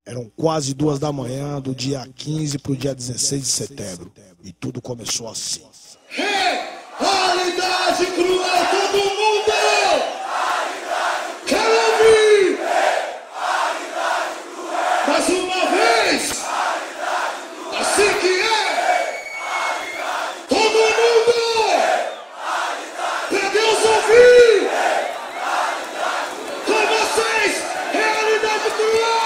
Eram quase 2 da manhã do dia 15 pro dia 16 de setembro. E tudo começou assim. Realidade cruel, todo mundo! Quero ouvir! Mais uma vez! Assim que é! Todo mundo! Pra Deus ouvir! Com vocês, realidade cruel!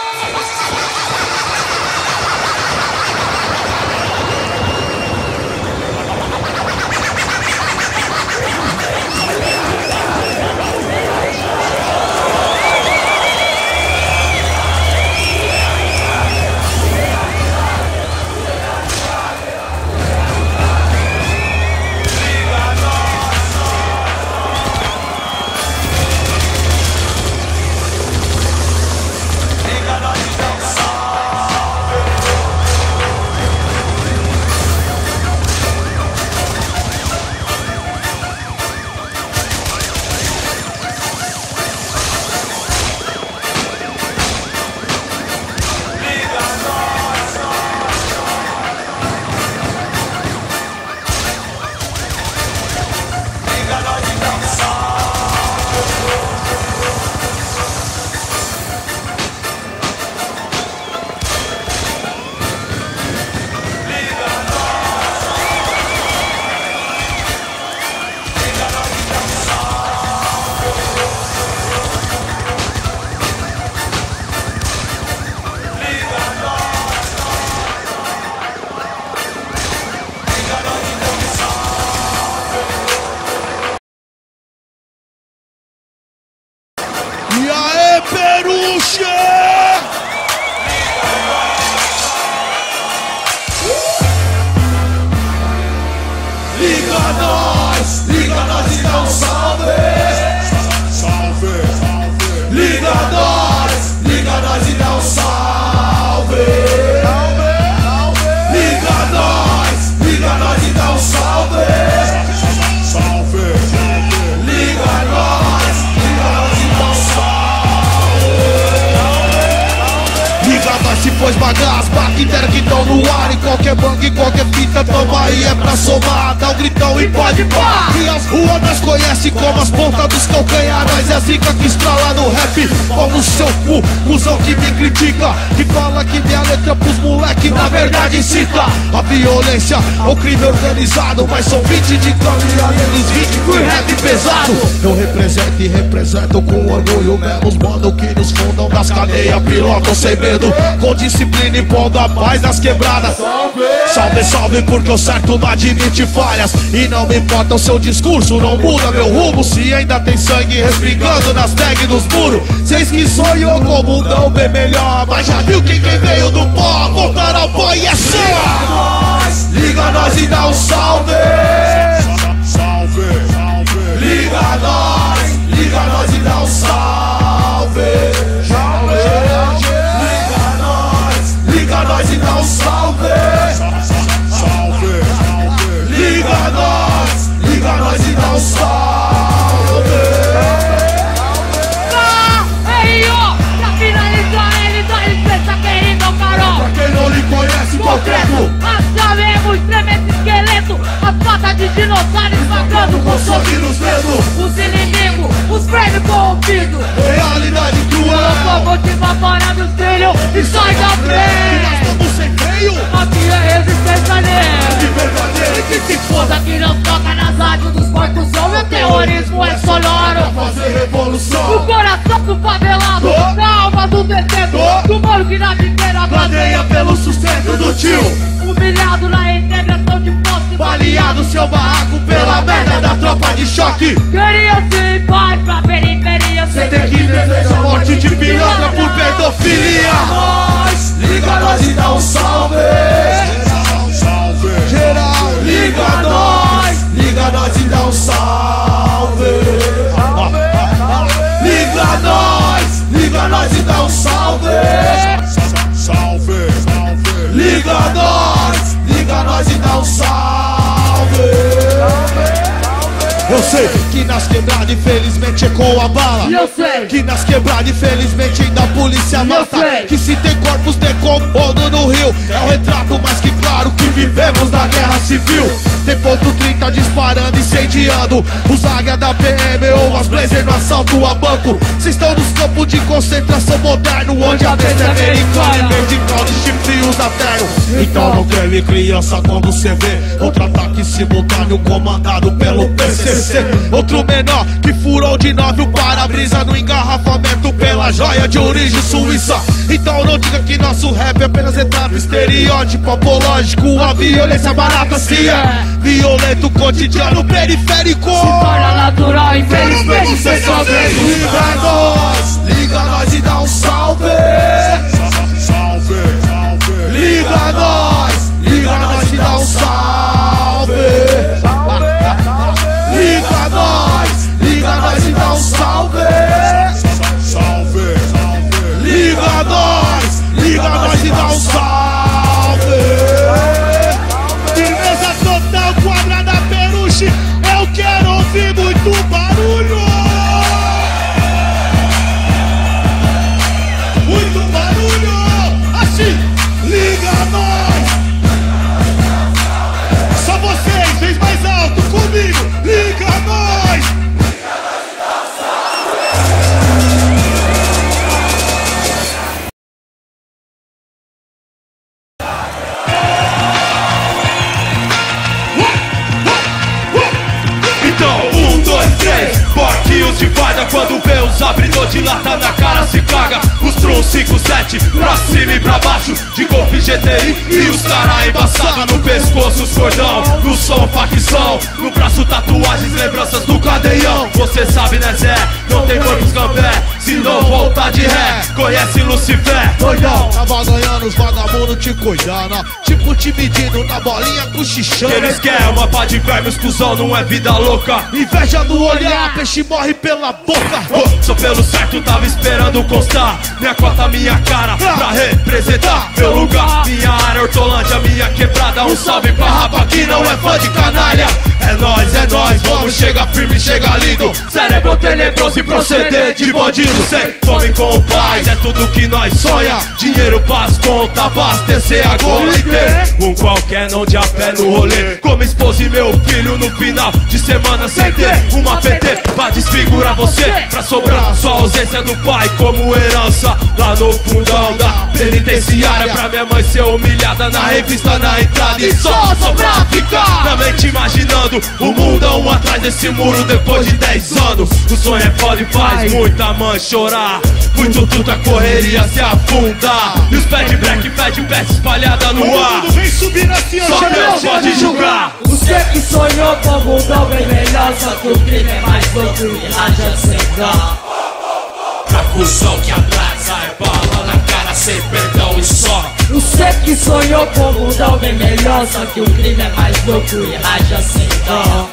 E aí, Peruche! Liga nós e dá um salve! Salve! Liga nós e dá um salve! Liga nós e dá um salve! Salve! Liga nós e dá um salve! Liga nós se pôs bagaço, bactéria que tão no ar. Em qualquer banco, em qualquer fita, toma aí é pra somar. Dá um gritão e pode pá. E as ruas nós conhece como as pontas dos calcanhar. Nós é a zica que estrala no rap. Como seu cu, cuzão que me critica, que fala que minha letra pros moleque na verdade incita a violência, o crime organizado. Mas são 20 de caminhada, eles 20 por rap pesado. Eu represento e represento com orgulho mesmo os mano que nos fundam das cadeias, pilotam sem medo, com disciplina e pondo a paz nas quebradas. Salve, salve, porque o certo não admite falhas. E não me importa o seu discurso, não muda meu rumo. Se ainda tem sangue respingando nas tags dos muros. Cês que sonhou com o mundão bem melhor, mas já viu que quem veio do pó voltar ao pó e é só. Liga nós e dá um salve! Liga nós e dá um salve! Liga nós e dá um salve! Liga nós e dá um salve! Ei, ó, pra finalizar ele dá licença, querido Carol. Pra quem não lhe conhece, concreto, Acharemos tremendo esqueleto, as patas de dinossauro esmagando com sangue nos dedos, os inimigos, os prêmios corrompidos. realidade cruel. Locomotiva para nos trilhos e sai da Nós frente. estamos sem freio. Aqui é resistência De nele. verdadeiro Que se foda que não toca nas rádios dos corpos. O meu terrorismo é sonoro. fazer revolução. O coração do favelado, na alma do detentor, do moro que na biqueira Planeia pelo sustento do tio, humilhado na integração de posse. baleado seu barraco pela merda da tropa de choque. Queria ser em paz pra periferia. Cê tem que desejar morte de pilantra por pedofilia. Liga nós e dá um salve! Geral. Liga nós e dá um salve! Liga nós e dá um salve! Liga nós e dá um salve! Eu sei que nas quebradas infelizmente ecoa a bala. Eu sei que nas quebradas infelizmente ainda a polícia mata. sei Que se tem corpos civil. Tem ponto 30 disparando, incendiando os águia da PM ou as blazer no assalto a banco. Cês estão nos campos de concentração moderno, onde a vez é americana e vertical de chifre usa terno. Então não creme criança quando cê vê outro ataque simultâneo comandado pelo PCC. Outro menor que furou de 9 o para-brisa no engarrafamento pela joia de origem suíça. Então não diga que nosso rap é apenas etapa, estereótipo apológico, a violência barata se é violento, cotidiano, periférico. Se torna natural, infelizmente cê só vê. Liga nós e dá um salve. Salve, salve. Liga nós e dá um salve. Liga nós e dá um salve. Salve, salve. Liga nós e dá um salve. Firmeza total, quadrada peruche. Eu quero ouvir muito barulho. Muito barulho. Assim, liga nós. Só vocês, vez mais alto comigo. Liga nós. Porquinhos de farda, quando vê os abridor de lata na cara se caga. Os Tron 57 pra cima e pra baixo, de Golf GTI e os cara embaçado. No pescoço os cordão, no som facção, no braço tatuagens, lembranças do cadeião. Você sabe né Zé, não tem corpos cambé, se não voltar de ré, conhece Lucifer. Doidão, tava ganhando os vagabundos te cuidando, tipo te medindo na bolinha cochichando. Eles querem uma pá de vermes, cuzão, não é vida louca. Inveja no olhar, peixe morre pela boca. Sou pelo certo, tava esperando constar minha cota, minha cara, pra representar meu lugar. Minha área, Hortolândia, minha quebrada. Um salve pra rapa que não é fã de canalha. É nóis, vamos chegar firme, chega lindo. Cérebro tenebroso e proceder de bandido. Sem fome com paz, é tudo que nós sonha. Dinheiro, paz, conta, abastecer a goma e ter um qualquer não de a pé no rolê. Como esposa e meu filho no final de semana sem ter uma PT pra desfigurar você, pra sobrar só a ausência do pai como herança. Lá no fundão da penitenciária, pra minha mãe ser humilhada na revista na entrada. E só pra ficar na mente imaginando o mundão atrás desse muro depois de 10 anos. O sonho é foda e faz muita mãe chorar, muito truta correria se afundar. E os pé de black, pé de pé espalhada no ar. Todo mundo vem subir assim, ó. Só Deus pode julgar. Você que sonhou com o mundão bem melhor, só que o crime é mais louco e raja sem dó. Pra cuzão que atrasa é bala na cara sem perdão e só. Você que sonhou com o mundão bem melhor, só que o crime é mais louco e raja sem dó.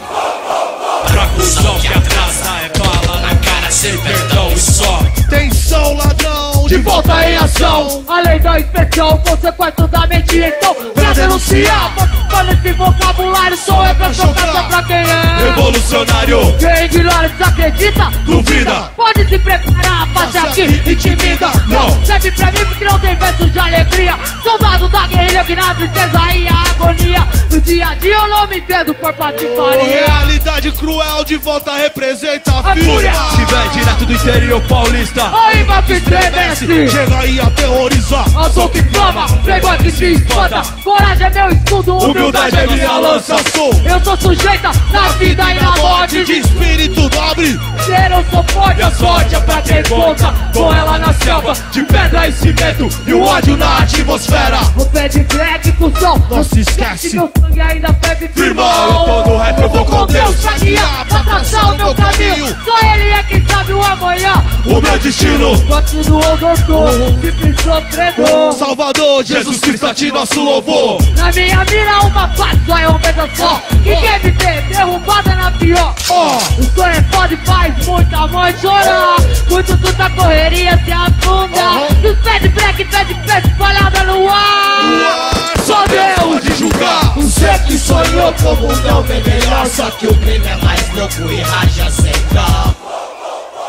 Pra cuzão que atrasa é bala na cara sem perdão e só. Tensão, ladrão, De volta em ação, a lei da inspeção, consequência da mente, então pra denunciar. Fala esse vocabulário, sou eu pra chocar pra quem é revolucionário. Quem ignora desacredita, duvida. Pode se preparar, passe aqui, intimida. Não, serve pra mim porque não tem versos de alegria. Soldado da guerrilha que na tristeza e a agonia. No dia a dia eu não me entendo por patifaria. Realidade cruel de volta representa a fúria. Se vem direto do interior paulista, aí vai que estremece, chega aí a terrorizar. Azul que flama, playboy que se espanta. Coragem é meu escudo, humildade é minha lança. Eu sou sujeita na vida e na morte, de espírito nobre. Ser eu sou forte, E a sorte é pra quem conta, com ela na selva de pedra e cimento, e o ódio na atmosfera. O pé de crack com som, Não se esquece. meu sangue ainda ferve Firmão, eu tô no rap, eu vou com Deus pra guiar, pra traçar o meu caminho. Só ele é quem sabe o amanhã. o meu destino. Gosto do doutor, sempre sofredor. Salvador, Jesus Cristo a ti nosso louvor. Na minha mira uma paz, só é uma vez só. Que quer me ter derrubada na pior. O sonho é foda e faz muita mãe chorar. Muito tudo correria se afunda. E os pé de black, pé de pé espalhada no ar. Só Deus pode julgar. Você que sonhou com o mundão bem melhor, só que o crime é mais louco e raja sem dó. Pra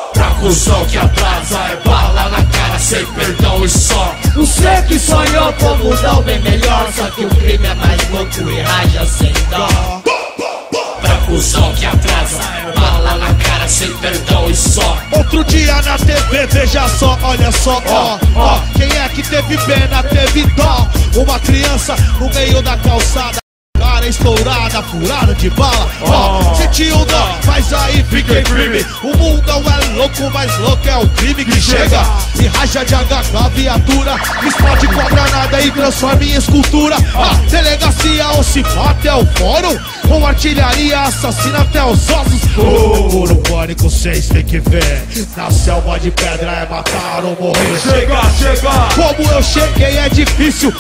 cuzão que atrasa é bala na cara sem perdão e só. Você que sonhou com um mundão bem melhor, só que o crime é mais louco e raja sem dó. Pra cuzão que atrasa é bala na cara sem perdão e só. Outro dia na TV, veja só, olha só, ó. Quem é que teve pena, teve dó? Uma criança no meio da calçada, cara estourada, furada de bala. Sentiu dó, mas aí fiquei firme. O mundão é louco, mas louco é o crime que chega e racha de HK a viatura, explode com a granada e transforma em escultura. Delegacia ou se até o fórum, com artilharia assassina até os ossos. Puro pânico, cês tem que ver. Na selva de pedra é matar ou morrer. Chega! Como eu cheguei é difícil.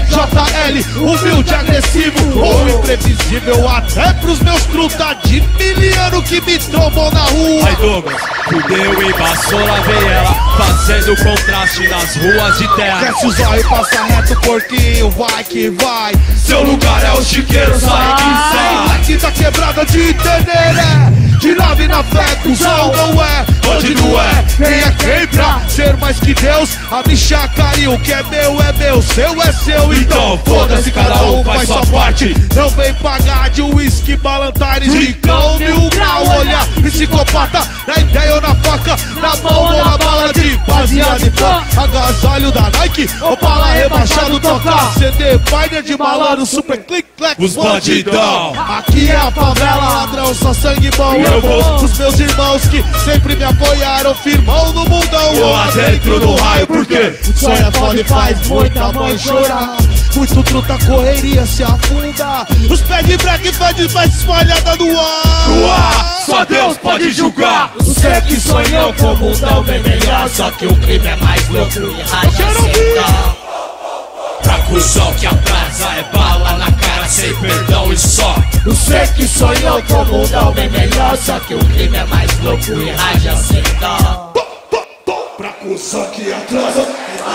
BJL, humilde, agressivo ou imprevisível até pros meus truta de miliano que me trombou na rua. Aí Douglas, fudeu e vassoura veio ela, fazendo contraste nas ruas de terra. Desce os olhos, passa reto, porquinho, vai que vai. Seu lugar é o chiqueiro, sai que sai. Aqui tá quebrada de Tenderé, de nave na fé, cuzão não é Onde não é? quem é quem pra ser mais que Deus. A bicha caiu, o que é meu, seu é seu. Então foda-se, cada um faz sua parte. Não vem pagar de uísque, balantares de cão, mil grau. Olhar psicopata, na ideia ou na faca, na mão ou na bala de baseado e pó. Agasalho da Nike, Opala rebaixado, tocar CD, Pioneer de malandro, super click, clack, Os bandidão. Aqui é a favela, ladrão, só sangue bom. Eu vou. Os meus irmãos que sempre me apoiaram, firmão no mundão. Eu lá dentro do raio, por quê? O sonho é foda e faz muita mãe chorar. Muito truta, correria se afunda. Os pés de break faz mais espalhada no ar. Só Deus pode julgar. Você que sonhou com um mundão bem melhor, só que o crime é mais louco e raja sem dó. Pra cuzão que atrasa é bala na cara sem perdão e só. Você que sonhou com um mundão bem melhor, só que o crime é mais louco e raja sem dó. Pra cuzão que atrasa.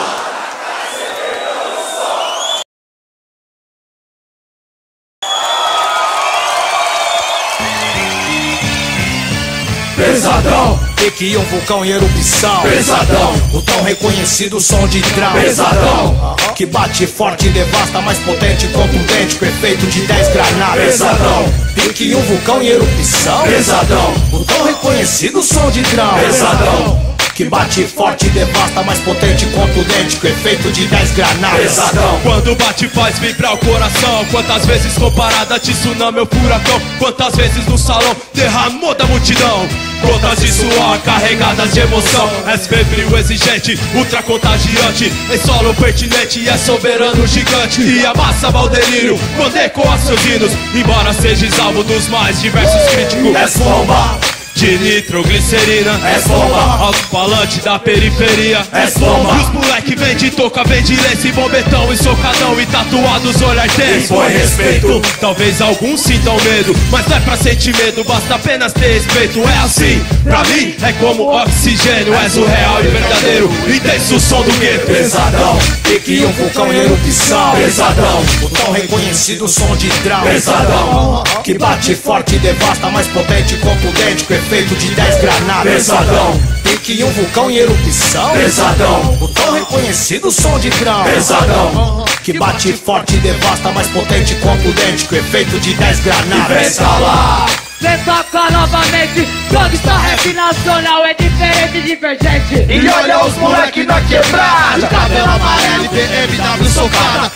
Pesadão, pique um vulcão em erupção. pesadão, O tão reconhecido som de drão. pesadão, Que bate forte e devasta, mais potente e contundente, com efeito de 10 granadas. pesadão, Pique um vulcão em erupção. pesadão, O tão reconhecido som de drão. pesadão, Que bate forte e devasta, mais potente e contundente, com efeito de 10 granadas. pesadão. Quando bate faz vibrar o coração. Quantas vezes comparada de tsunami ou furacão. Quantas vezes no salão derramou da multidão. Gotas de suor carregadas de emoção. És febril, exigente, ultra contagiante. Em solo pertinente, é soberano gigante. E amassa Valdelírio quando ecoa seus hinos. Embora sejas alvo dos mais diversos críticos. És bomba, De nitroglicerina, és bomba, alto-falante da periferia. és bomba. E os moleque vem de touca, vem de lenço, bombetão e socadão. E tatuados, olhar tenso. Impõe respeito. Talvez alguns sintam medo, mas não é pra sentir medo, basta apenas ter respeito. É assim, pra mim é como oxigênio. És o real e verdadeiro, intenso som do gueto. Pesadão, Pique um vulcão em erupção. pesadão, O tão reconhecido som de drão. pesadão, Que bate forte e devasta, mais potente e contundente, com efeito de 10 granadas. pesadão, Pique um vulcão em erupção. pesadão, O tão reconhecido som de drão. pesadão. Que bate forte e devasta, mais potente e contundente, com efeito de 10 Vem granadas. pra lá, Vem tocar novamente, gangsta rap nacional é diferente e divergente. e olha os moleque na quebrada. Cabelo amarelo e BMW socada.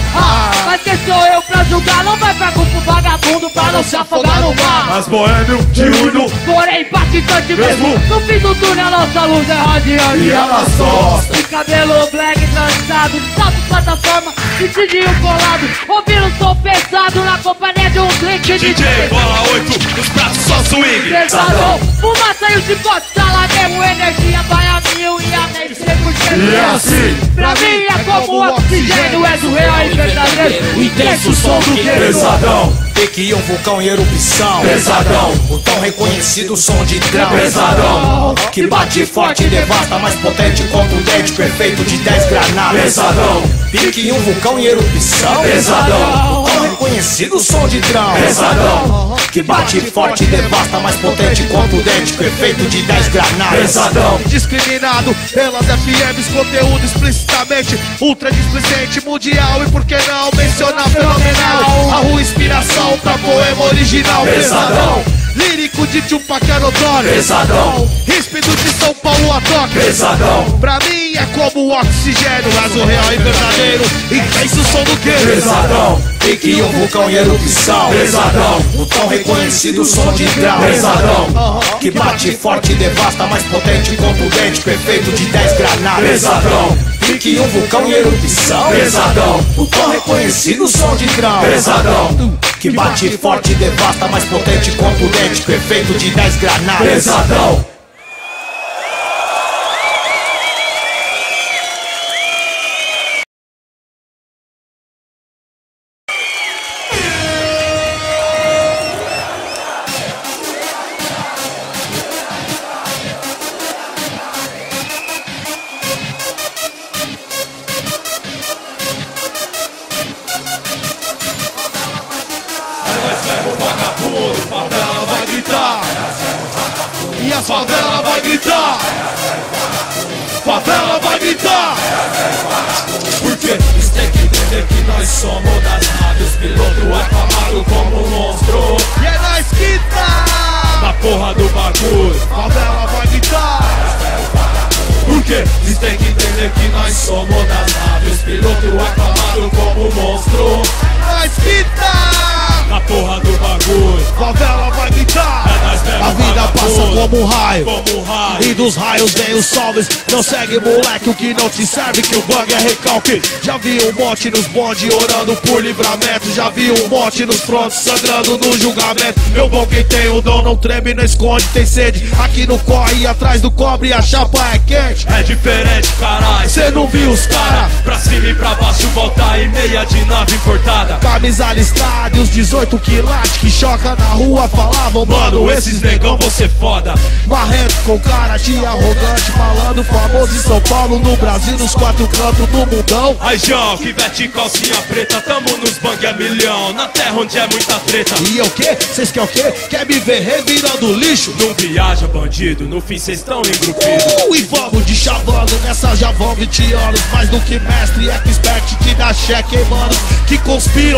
Mas quem sou eu pra julgar? Não vai pra grupo vagabundo pra não se afogar no mar. As boêmio de uno. Porém impactante mesmo, no fim do túnel nossa luz é radiante. E elas gostam. De cabelo black trançado, de salto plataforma, de cidinho colado, ouvindo som pesado na companhia de um drink de DJ bola 8, os pratos só swing. pesadão. Fumaça e o chicote, sala mesmo, energia vai a mil e a mente 100%. E é assim, Pra mim é como oxigênio, és o real e verdadeiro, o intenso som do guerreiro. pesadão, Pique um vulcão em erupção. pesadão, O tão reconhecido som de drão. pesadão, Que bate forte e devasta, mais potente e contundente, com efeito de 10 granadas. pesadão, Pique um vulcão em erupção. pesadão, O tão reconhecido reconhecido som de drão pesadão, que bate forte e devasta, mais potente e contundente, com efeito de 10 granadas. Pesadão, discriminado pelas FMs, conteúdo explicitamente ultra displicente, mundial e por que não mencionar fenomenal, a rua inspiração pra poema original. Pesadão, lírico de Tupac é notório. Pesadão, ríspido de São Paulo a toque. Pesadão, pra mim é como o oxigênio, mas o real e verdadeiro, intenso som do que? Pesadão, pique um vulcão em erupção. Pesadão, um tão reconhecido som de grau. Pesadão, que bate forte e devasta, mais potente e contundente, com efeito de 10 granadas. Pesadão, pique um vulcão em erupção. Pesadão, um tão reconhecido som de grau. Pesadão, que bate forte e devasta, mais potente e contundente, com efeito de 10 granadas. Pesadão. Favela vai gritar, e a favela vai gritar, favela vai gritar. Porque eles têm que entender que nós somos das naves, piloto aclamado como um monstro. E é nóis que tá na porra do bagulho, favela vai gritar. Porque eles têm que entender que nós somos das naves, piloto aclamado como um monstro. Nós que tá na porra do bagulho, favela vai gritar. É nós mesmo, a vida passa como um raio, raio, e dos raios vem os salves. Não segue moleque o que não te serve, que o bang é recalque. Já vi um monte nos bonde orando por livramento, já vi um monte nos frontos sangrando no julgamento. Meu bom, quem tem o dom não treme, não esconde, tem sede. Aqui no corre, atrás do cobre, a chapa é quente. É diferente, caralho, cê não viu os cara pra cima e pra baixo, volta e meia de nave importada, camisa listrada e os 18 quilates que choca na rua. Falavam, mano, esses negão vão ser foda. Marrento com cara de arrogante, falando famoso em São Paulo, no Brasil, nos 4 cantos do mundão. Aí João, que veste calcinha preta, tamo nos bang é milhão, na terra onde é muita treta. E eu quê? Cês quer o quê? Quer me ver revirando lixo? Não viaja, bandido, no fim cês tão engrupidos. E vamos de chavando, nessa já vão 20 anos. Mais do que mestre, expert que dá cheque, mano, que conspiram.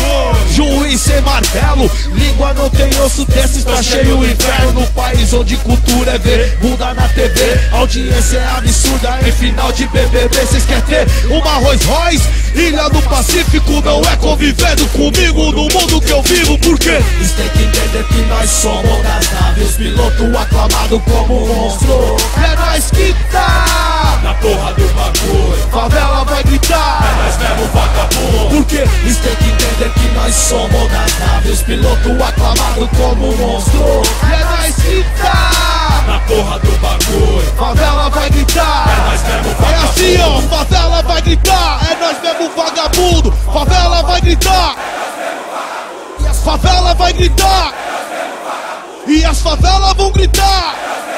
Juiz sem martelo, língua não tem osso desses, tá cheio o inferno. No país onde cultura é ver, muda na TV, audiência é absurda em final de BBB. Cês quer ter uma Rolls Royce? Ilha do Pacífico não é convivendo comigo no mundo que eu vivo. Por quê? Eles têm que entender que nós somos das naves, piloto aclamado como um monstro. É nós que tá na porra do bagulho, favela vai gritar. É nós mesmo vagabundo. Por quê? Eles têm que entender que nós somos das naves, piloto aclamado como um monstro. É nós que tá na porra do bagulho, favela vai gritar. É nós mesmo vagabundo. É assim, ó, favela vai gritar. É nós mesmo vagabundo. Favela vai gritar. E as favelas vai gritar. E as favelas vão gritar.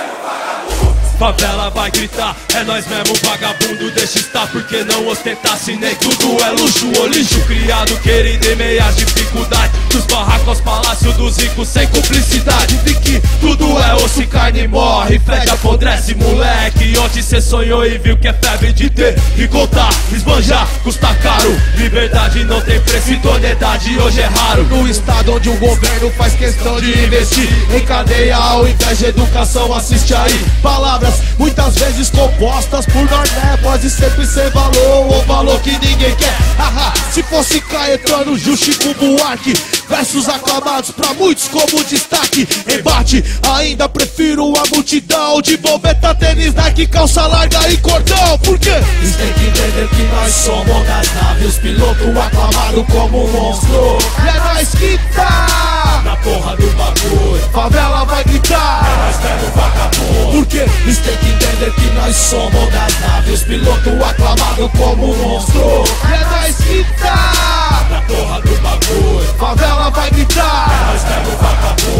Favela vai gritar, é nós mesmo vagabundo, deixa estar porque não ostentar, se nem tudo é luxo ou lixo. Criado, querido, em meias dificuldades, dos barracos aos palácios dos ricos sem cumplicidade. Vi que tudo é osso e carne morre, fede, apodrece, moleque. Onde cê sonhou e viu que é febre de ter e contar, esbanjar, custa caro. Liberdade não tem preço, idoneidade hoje é raro. No estado onde o governo faz questão de investir em cadeia ao invés de educação, assiste aí. Palavras muitas vezes compostas por nós, né? Pode sempre ser valor ou valor que ninguém quer. Haha, se fosse Caetano, Chico Buarque, versos aclamados pra muitos como destaque. Embate, ainda prefiro a multidão de bombeta, tênis, Nike, calça larga e cordão. Por quê? Eles têm que entender que nós somos das naves, piloto aclamado como um monstro. E é nós que tá na porra do bagulho, favela vai gritar. É nós mesmo vagabundo. Por quê? Eles têm que entender que nós somos das naves, piloto aclamado como um monstro. E é nós que tá na porra do bagulho, favela vai gritar. É nós mesmo vagabundo.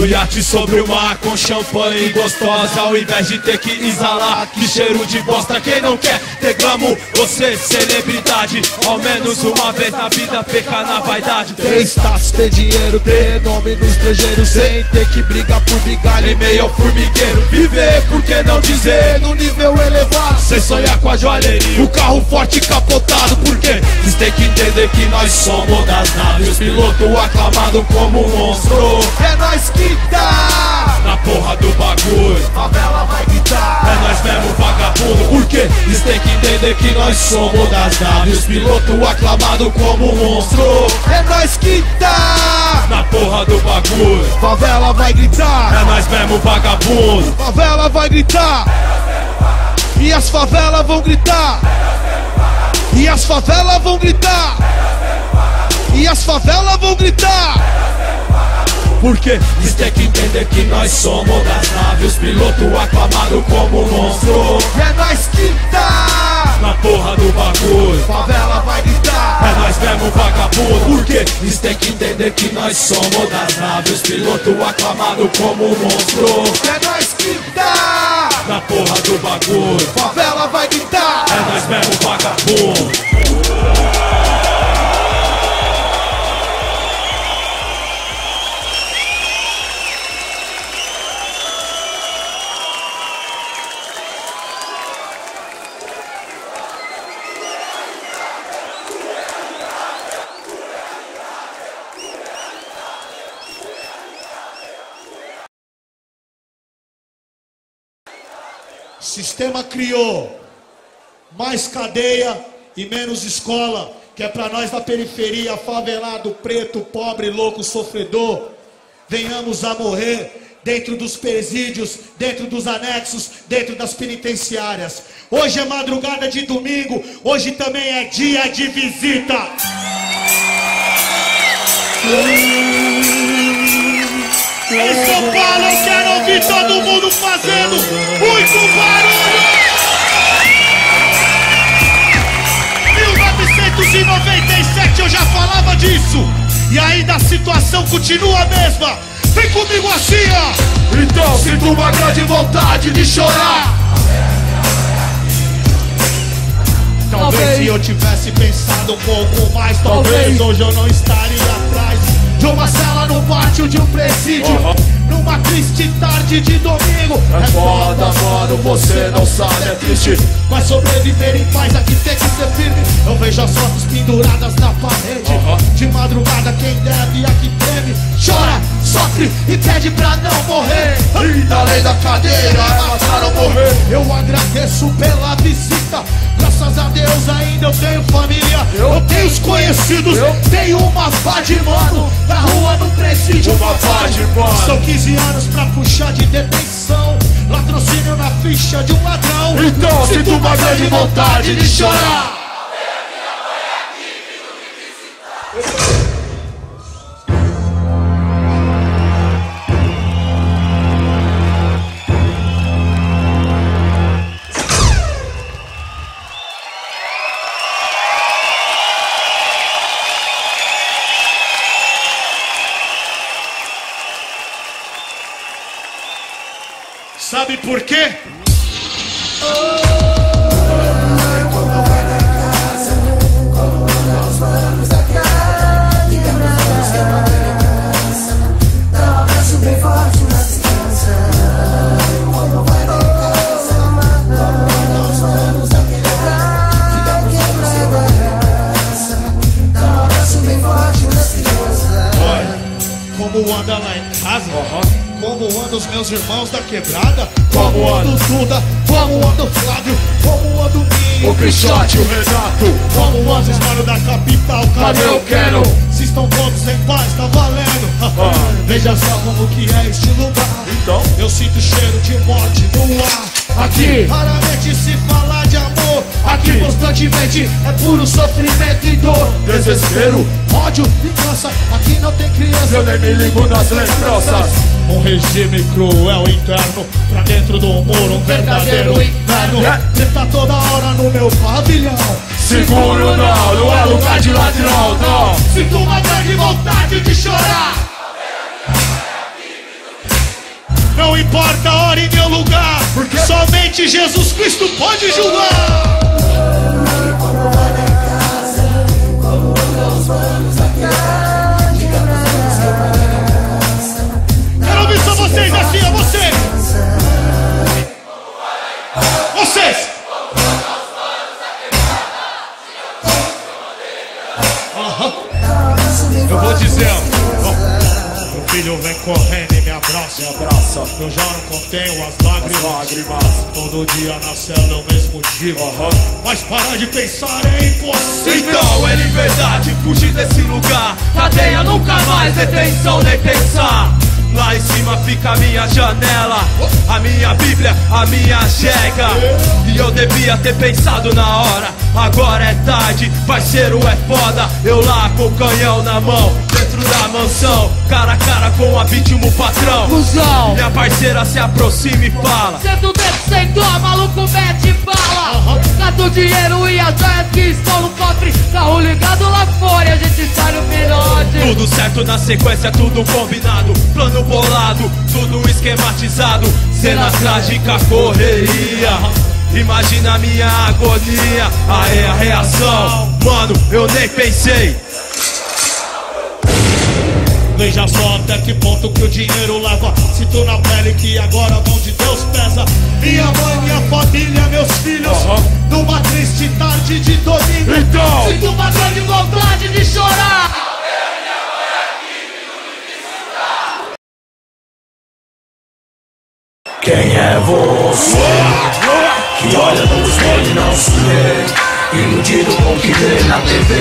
do iate sobre o mar, com champanhe gostosa, ao invés de ter que exalar. Que cheiro de bosta, quem não quer ter glamour? Você, celebridade, ao menos uma vez na vida pecar na vaidade. Ter status, ter dinheiro, ter nome no estrangeiro, sem ter que brigar por migalha Em meio ao formigueiro, viver, por que não dizer? no nível elevado, Sem sonhar com a joalheria, o carro forte capotado. Por quê? Vocês têm que entender que nós somos das naves, piloto aclamado como um monstro. É nós que tá Na porra do bagulho, favela vai gritar. é nós mesmo vagabundo. Por quê? Vocês têm que entender que nós somos das naves, piloto aclamado como um monstro. É nós que tá Na porra do bagulho, favela vai gritar. é nós mesmo vagabundo. Favela vai gritar. E as favelas vão gritar. E as favelas vão gritar. E as favelas vão gritar. Por quê? Vocês têm que entender que nós somos das naves, piloto aclamado como um monstro. É nós que tá Na porra do bagulho, favela vai gritar. é nós mesmo vagabundo. Por quê? Vocês têm que entender que nós somos das naves, piloto aclamado como um monstro. É nós que tá Na porra do bagulho, favela vai gritar. é nós mesmo vagabundo. Sistema criou mais cadeia e menos escola, que é pra nós da periferia, favelado, preto, pobre, louco, sofredor, venhamos a morrer dentro dos presídios, dentro dos anexos, dentro das penitenciárias. Hoje é madrugada de domingo, hoje também é dia de visita. Em São Paulo eu quero ouvir todo mundo fazendo muito barulho. 1997 eu já falava disso, e ainda a situação continua a mesma. Vem comigo assim, ó. Então sinto uma grande vontade de chorar. Talvez se eu tivesse pensado um pouco mais, talvez hoje eu não estaria atrás de uma cela no pátio de um presídio, numa triste tarde de domingo. É foda, mano, você não sabe, é triste. Mas sobreviver em paz aqui tem que ser firme. Eu vejo as fotos penduradas na parede. De madrugada quem deve aqui treme, chora, sofre e pede pra não morrer. E da lei da cadeira é matar ou morrer. Eu agradeço pela visita, graças a Deus ainda eu tenho família. Eu tenho os conhecidos, tenho uma pá de mano na rua, no presídio. Uma pá de mano. São 15 anos pra puxar de detenção, latrocínio na ficha de um ladrão. Então sinto uma grande vontade de chorar. Sabe por quê? Como anda lá em casa? Como andam os meus irmãos da quebrada? Como anda o Duda? Como anda o Flávio? Como anda o Ninho? O Cristote, o Renato. Como anda os manos da capital? Cadê eu quero? Se estão todos em paz, tá valendo. Veja só como que é este lugar. Então? Eu sinto cheiro de morte no ar. Aqui raramente se fala de amor. Aqui constantemente é puro sofrimento e dor. desespero, Ódio, vingança, aqui não tem criança. eu nem me ligo nas lembranças. Um regime cruel interno, pra dentro do muro um verdadeiro inferno. Tá toda hora no meu pavilhão. Seguro não é lugar de ladrão, não. Sinto uma grande vontade de chorar. Não importa a hora e nem o lugar, porque somente Jesus Cristo pode julgar. Quero ouvir só vocês assim, ó, vocês. Vocês. Eu vou dizer, meu filho vem correndo e me abraça. Eu já não contenho as lágrimas. Todo dia na cela eu mesmo digo, mas parar de pensar é impossível. Então é liberdade, fugir desse lugar. Cadeia nunca mais, detenção nem pensar. Lá em cima fica a minha janela, a minha Bíblia, a minha jega. E eu devia ter pensado na hora. Agora é tarde, parceiro é foda. Eu lá com o canhão na mão, dentro da mansão, cara a cara com a vítima, o patrão. Fusão. Minha parceira se aproxima e fala: Senta o dedo sem dó, maluco mete bala. Gasta o dinheiro e as joias que estão no cofre. Carro ligado lá fora e a gente sai no pilote. tudo certo na sequência, tudo combinado. Plano bolado, tudo esquematizado. Cena trágica, correria. Imagina a minha agonia. Aí a reação, mano, eu nem pensei. Veja só até que ponto que o dinheiro leva. Sinto na pele que agora a mão de Deus pesa. Minha mãe, minha família, meus filhos, numa triste tarde de domingo. Então, Sinto uma grande vontade de chorar. Quem é você que olha no espelho e não se vê, iludido com o que vê na TV?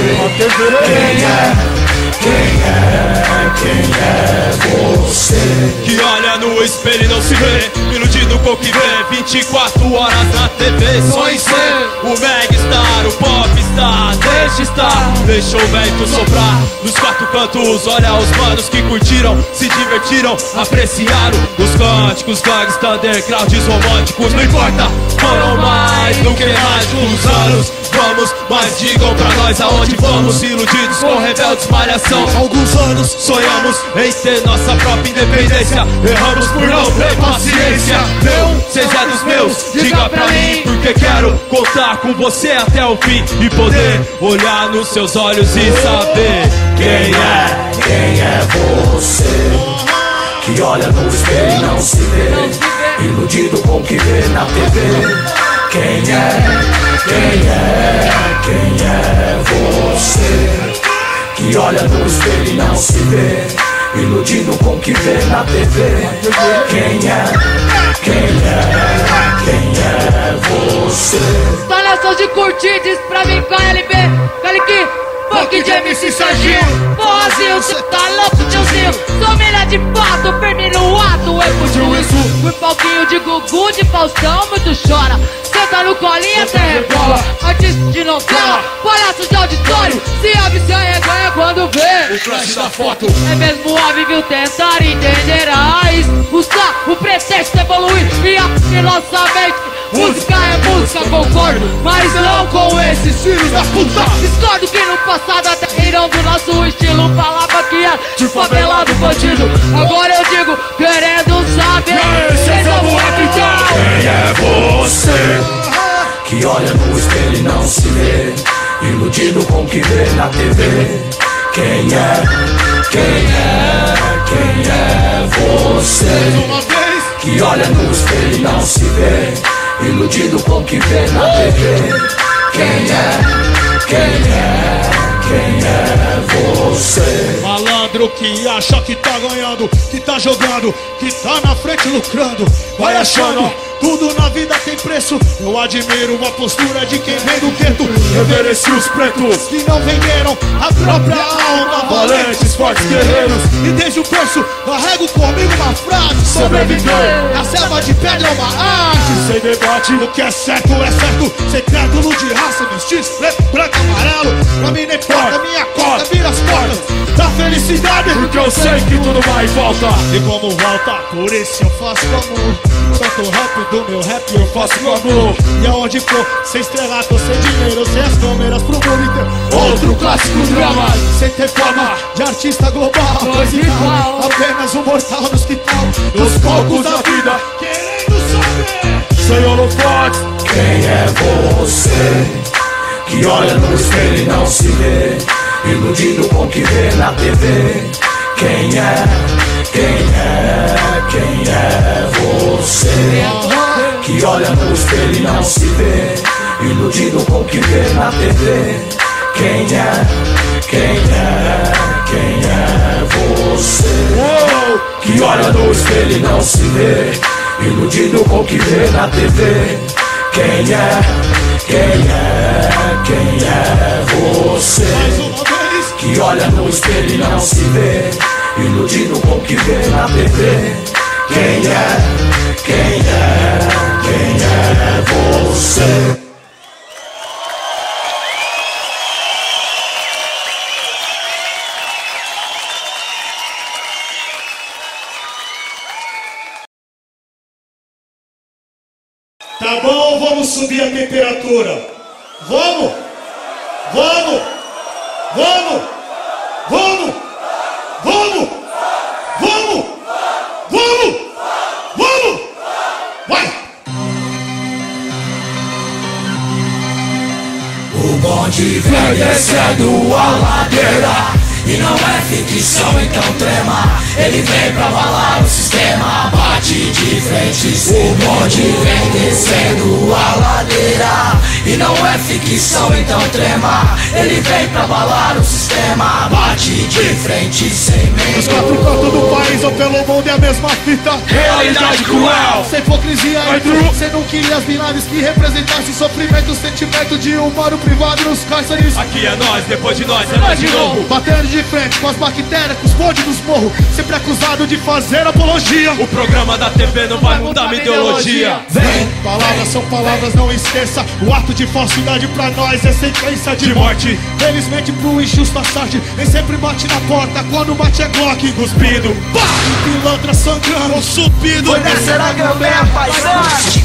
Quem é você que olha no espelho e não se vê, iludido com o que vê, 24 horas na TV, só em ser o Megastar, o Popstar, deixa estar, deixa o vento soprar nos quatro cantos. Olha os manos que curtiram, se divertiram, apreciaram os cânticos, gangsta, undergrounds românticos. Não importa, foram mais do que mais de uns anos. Vamos, mas digam pra nós aonde vamos. Iludidos com rebeldes, malhação. Alguns anos sonhamos em ter nossa própria independência. Erramos por não ter paciência. Meu, seja dos meus, diga pra mim, porque quero contar com você até o fim e poder olhar nos seus olhos e saber quem é você que olha no espelho e não se vê, iludido com o que vê na TV. Quem é você que olha no espelho e não se vê, iludido com o que vê na TV? Quem é você? Tá nessas de curtir, diz pra mim KLB, Kalik, funk de MC Serginho. Porrazinho, cê tá louco, tiozinho. Sou milha de pato, firme no ato, eu puxo isso. Fui palquinho de Gugu, de Faustão, muito chora. Senta no colinho até rebola. Artista de novela, palhaço de auditório. Se abre, se arreganha quando vê o flash da foto. É mesmo óbvio, viu, tentar entender a raiz. Usar o pretexto, evoluir e abrir nossa mente. Música é música, concordo, mas não com esses filhos da puta. Discordo que no passado até riram do nosso estilo. Falava que era de favelado bandido. Agora eu digo, querendo saber, vocês vão acreditar. Quem é você que olha no espelho e não se vê, iludido com o que vê na TV? Quem é você que olha no espelho e não se vê, iludido com o que vê na TV? Quem é você? Malandro que acha que tá ganhando, que tá jogando, que tá na frente lucrando. Vai achando, tudo na vida tem preço. Eu admiro a postura de quem vem do gueto. Reverencio os pretos que não venderam a própria alma. Valentes, fortes guerreiros. E desde o berço carrego comigo uma frase: sobreviver na selva de pedra é uma arte. Sem debate, o que é certo, sem crédulo de raça, mestiço, preto, branco, amarelo. Pra mim nem importa, minha cota vira as portas da felicidade, porque eu sei que tudo vai e volta. E como volta, por isso eu faço com amor. Tanto rap do meu rap eu faço com amor. E aonde for, sem estrelato, sem dinheiro, sem as câmeras pro mundo inteiro. Outro clássico drama. Sem ter fama de artista global, Coisa igual. apenas um mortal no hospital, nos palcos da vida, querendo saber. Sem holofotes. Quem é você que olha no espelho e não se vê, iludido com o que vê na TV? Quem é você que olha no espelho e não se vê, iludido com o que vê na TV? Quem é você que olha no espelho e não se vê, iludido com o que vê na TV? Quem é você que olha no espelho e não se vê, iludido com o que vê na TV? Quem é você? Tá bom, vamos subir a temperatura. Vamos! Vamos! Vamos! Vamos! Vamos! Vamos! Vamos! Vamos! Vai! O bonde vem descendo a ladeira e não é ficção, então trema. Ele vem pra abalar o sistema, bate de frente. O bonde vem descendo a ladeira e não é ficção, então trema. Ele vem pra abalar o sistema, bate de frente sem medo. Os quatro cantos do país ou pelo mundo é a mesma fita. Realidade cruel. Sem hipocrisia cê não queria as milagres que representassem sofrimento, sentimento de humano privado nos cárceres. Aqui é nós, depois de nós é nós de novo. Batendo de frente com as bactérias, com os bondes dos morros, sempre acusado de fazer apologia. O programa da TV não vai mudar minha ideologia. Vem! Palavras são palavras, não esqueça. O ato de falsidade pra nós é sentença de morte. Felizmente pro injusto a sorte nem sempre bate na porta, quando bate é Glock. Cuspido, pá! Pilantra sangrando, subido. Foi descer a gambeira, paisão.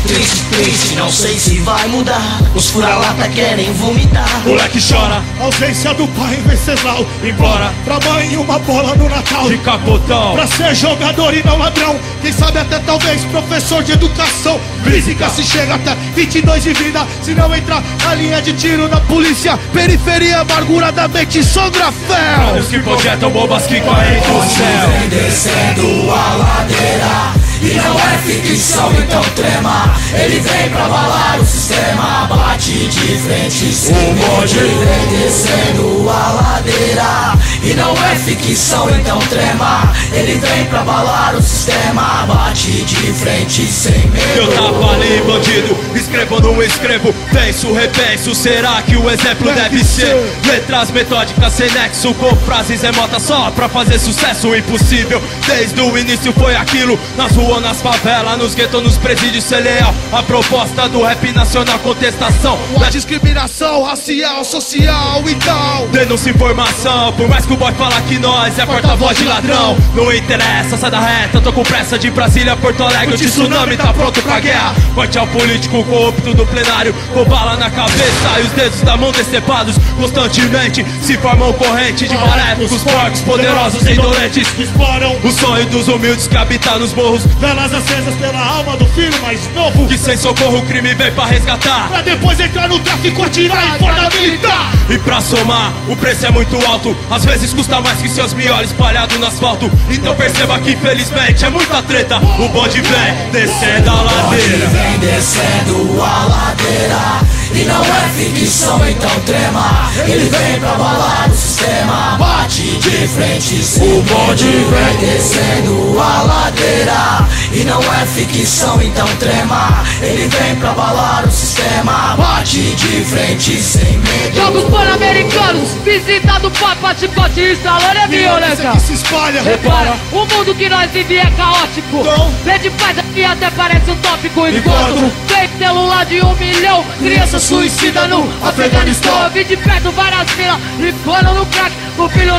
Triste, não sei se vai mudar. Os fura-lata querem vomitar. moleque chora. Ausência do pai em Venceslau. Embora pra mãe uma bola no Natal. de capotão. Pra ser jogador e não ladrão. Quem sabe até talvez professor de educação física. Se chega até 22 de vida, se não entrar na linha de tiro da polícia. Periferia amarguradamente sogra fé. Os que projetam bombas que caem do céu. Vem descendo a ladeira e não é ficção, então trema. Ele vem pra abalar o sistema, bate de frente sem medo. Vem descendo a ladeira e não é ficção, então trema. Ele vem pra abalar o sistema, bate de frente sem medo. Eu tava ali, bandido, escrevo ou não escrevo, penso, repenso, será que o exemplo deve ser? Letras metódicas sem nexo, com frases remotas só pra fazer sucesso impossível. Desde o início foi aquilo, nas ruas, nas favelas, nos guetos, nos presídios, ser leal. A proposta do rap nacional, contestação da discriminação racial, social e tal. Denúncia, informação, por mais que o boy fala que nós é porta-voz de ladrão. Não interessa, sai da reta, tô com pressa de Brasília, Porto Alegre. O tsunami tá pronto pra guerra. Morte ao político corrupto do plenário, com bala na cabeça e os dedos da mão decepados. Constantemente se formam corrente de maléficos, porcos, poderosos e indolentes. Exploram o sonho dos humildes que habitam nos morros. Velas acesas pela alma do filho mais novo, que sem socorro o crime vem pra resgatar, pra depois entrar no tráfico, atirar em forma militar. E pra somar, o preço é muito alto, às vezes custa mais que seus miolos espalhados no asfalto. Então perceba que infelizmente é muita treta. O bonde vem descendo a ladeira. Vem descendo a ladeira e não é ficção, então trema. Ele vem pra abalar o sistema, bate de frente sem medo. O bonde vem descendo a ladeira e não é ficção, então trema. Ele vem pra abalar o sistema, bate de frente sem medo. Jogos Pan-Americanos, visita do Papa, chicote instalando é violência que se espalha, repara, o mundo que nós vivemos é caótico. Vê de paz aqui até parece um tópico. Enquanto tem celular de 1 milhão, criança suicida no Afeganistão. Vi de perto várias filas, rifando no crack, o filho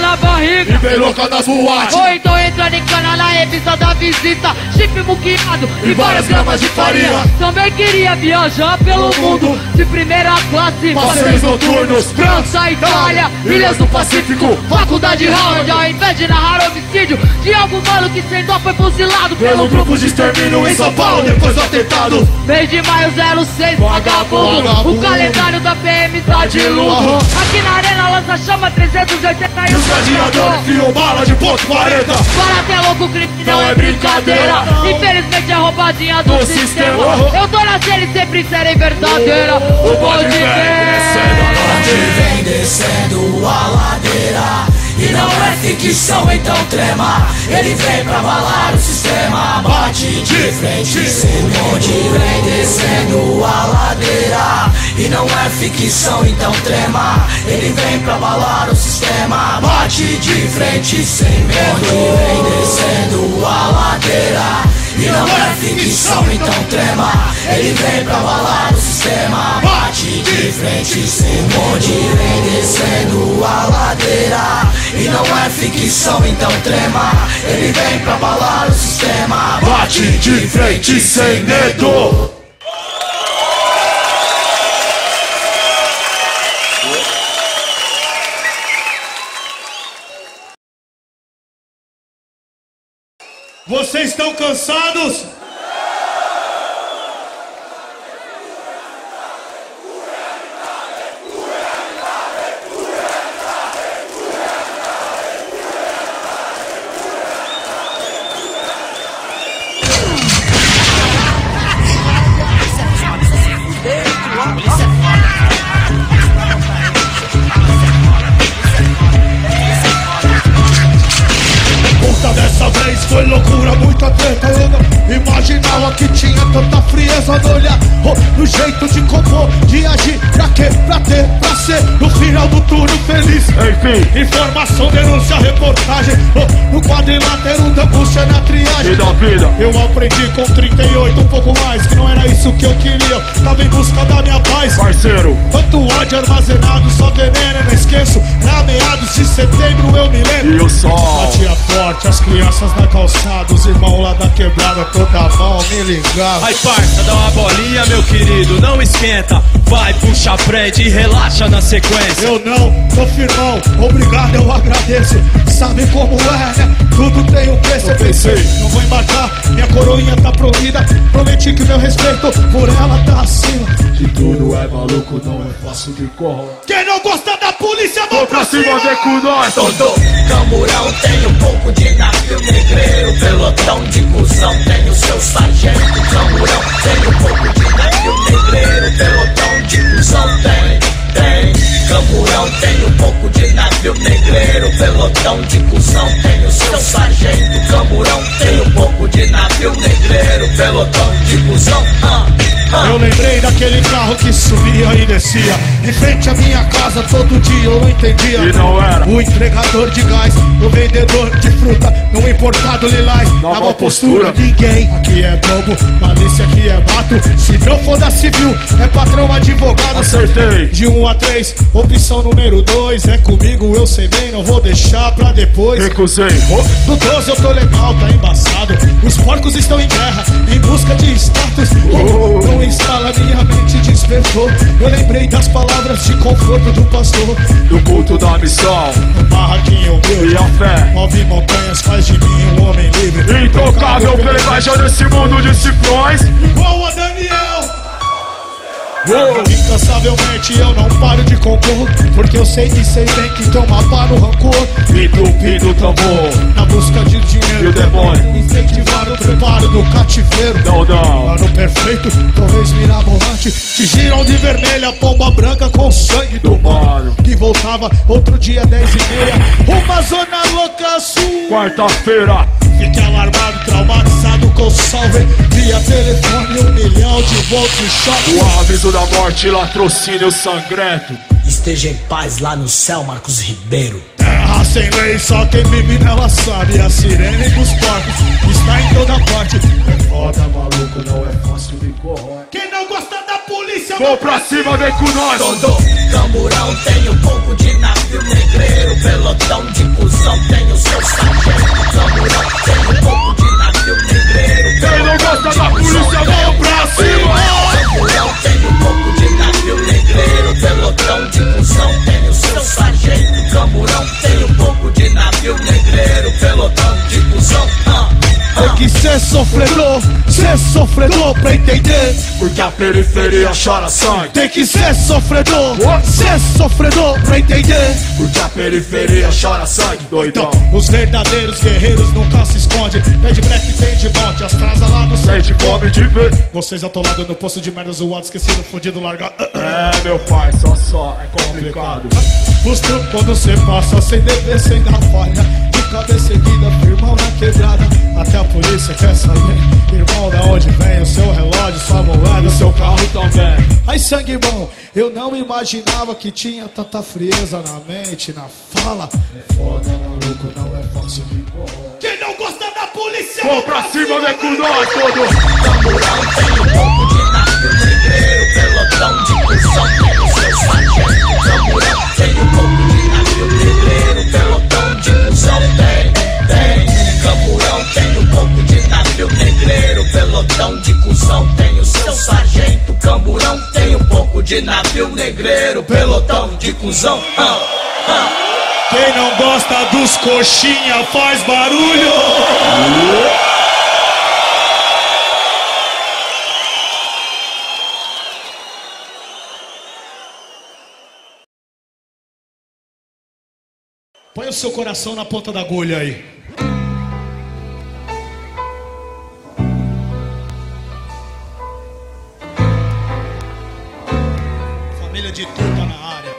na barriga e bem louca das boates. Ou então entrando em cana na revista da visita, chifre muqueado e várias gramas de farinha. Também queria viajar pelo mundo de primeira classe, passeios noturnos, França, Itália, Ilhas do Pacífico, Faculdade Howard. Ao invés de narrar homicídio de algum mano que sem dó foi fuzilado pelo grupo de extermínio em São Paulo depois do atentado. Mês de maio 06, vagabundo. O calendário da PM tá de luto. Aqui na arena lança chama 381. E os gladiadores enfiam bala de ponto 40. Para até louco, o crime não é brincadeira. Infelizmente é roubadinha do sistema. Eu tô na série sempre séria e verdadeira. O bonde vem descendo a ladeira. E não é ficção, então trema. Ele vem pra abalar o sistema. Bate de frente, o bonde vem descendo a ladeira. E não é ficção, então trema. Ele vem pra abalar o sistema. Bate de frente sem medo. Vem descendo a ladeira. E não é ficção, então trema. Ele vem pra abalar o sistema. Bate de frente sem bonde vem descendo a ladeira. E não é ficção, então trema. Ele vem pra abalar o sistema. Bate de frente sem medo. Vocês estão cansados? Dessa vez foi loucura, muita treta. Eu não imaginava que tinha tanta frieza no olhar, no jeito de compor, de agir. Pra quê? Pra ter, pra ser no final do turno feliz. Enfim, informação, denúncia, reportagem, no quadrilátero da angústia na triagem. E da vida eu aprendi com 38, um pouco mais, que não era isso que eu queria. Tava em busca da minha paz, parceiro. Quanto ódio armazenado, só veneno, não esqueço. Na meados de setembro eu me lembro. E o sol batia forte, as crianças na calçada, os irmãos lá da quebrada, toda a mão me ligava. Ai parça, dá uma bolinha meu querido, não esquenta. Vai, puxa, prende e relaxa na sequência. Eu não, tô firmão, obrigado, eu agradeço. Sabe como é, né? Tudo tem um preço. Eu pensei, não vou embarcar, minha coroinha tá proibida. Prometi que meu respeito por ela tá acima. De tudo é maluco, não é fácil de correr. Quem não gosta da polícia, vou pra cima, vem com nós. Todo camburão tem um pouco de navio negreiro. Pelotão de cuzão tem o seu sargento. Camburão tem um pouco de navio negreiro. Pelotão de cuzão tem. Camburão tem um pouco de navio negreiro. Pelotão de cuzão tem o seu sargento. Camburão tem um pouco de navio negreiro. Pelotão de cuzão. Eu lembrei daquele carro que subia e descia em frente à minha casa todo dia, eu não entendia. E não era o entregador de gás, o vendedor de fruta, no importado lilás. Nova postura, ninguém aqui é bobo, malícia aqui é mato. Se não for da civil, é patrão advogado. Acertei. De 1 a 3, opção número 2. É comigo, eu sei bem, não vou deixar pra depois. Recusei. No 12 eu tô legal, tá embaçado. Os porcos estão em guerra, em busca de status. Não instala, minha mente despertou. Eu lembrei das palavras de conforto do pastor, do culto da missão. Um barraquinho meu e a fé move montanhas, faz de mim um homem livre, intocável pela imagem desse mundo de cifrões. Igual a Daniel. Incansavelmente eu não paro de compor, porque eu sei e sei bem que toma para o rancor. Entupido o tambor, na busca de dinheiro. E o demônio incentivar o preparo do cativeiro. Não, ano perfeito, talvez mirabolante. Te giram de vermelha, pomba branca com sangue do mano que voltava outro dia 10h30. Uma zona louca sul. Quarta-feira. Fique alarmado, traumatizado com salve via telefone, 1 milhão de volts de choque. O aviso da morte, latrocínio sangrento. Esteja em paz lá no céu, Marcos Ribeiro. Terra sem lei, só quem vive nela sabe. A sirene dos porcos está em toda parte. É foda, maluco, não é fácil de correr. Quem não gosta da polícia, vou pra cima, vem com nós. Todo camburão tem um pouco de navio negreiro. Pelotão de ser sofredor pra entender. Porque a periferia chora sangue. Tem que ser sofredor pra entender. Porque a periferia chora sangue, doidão. Então, os verdadeiros guerreiros nunca se escondem. Pede break, pede monte, as trasas lá no Sente pobre de ver. Vocês atolados no poço de merda zoado, esquecido, fudido, largado. É, meu pai, só, é complicado. Custo quando cê passa sem dever, sem dar falha. De cabeça erguida, firmão na quebrada. Até a polícia quer saber, irmão, da onde vem o seu relógio, sua moeda, seu carro também. Ai, sangue bom, eu não imaginava que tinha tanta frieza na mente, na fala. É foda, maluco, não é fácil. Quem não gosta da polícia, vou pra cima, vem com nós, todo. Camburão tem um pouco de navio negreiro, pelotão de cuzão, tem o seu sargento. Camburão tem um pouco de navio negreiro, pelotão de cuzão, tem. Camburão tem um pouco de navio negreiro, pelotão de cuzão, tem o seu sargento. Camburão tem um pouco de navio negreiro, pelotão de cuzão. Quem não gosta dos coxinha faz barulho. Põe o seu coração na ponta da agulha aí. Família de tudo tá na área.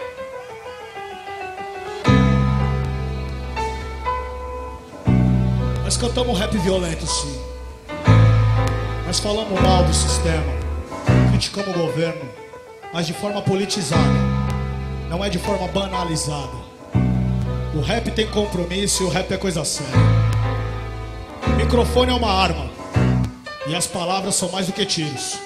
Nós cantamos rap violento, sim. Nós falamos mal do sistema, criticamos o governo, mas de forma politizada, não é de forma banalizada. O rap tem compromisso e o rap é coisa séria. O microfone é uma arma e as palavras são mais do que tiros.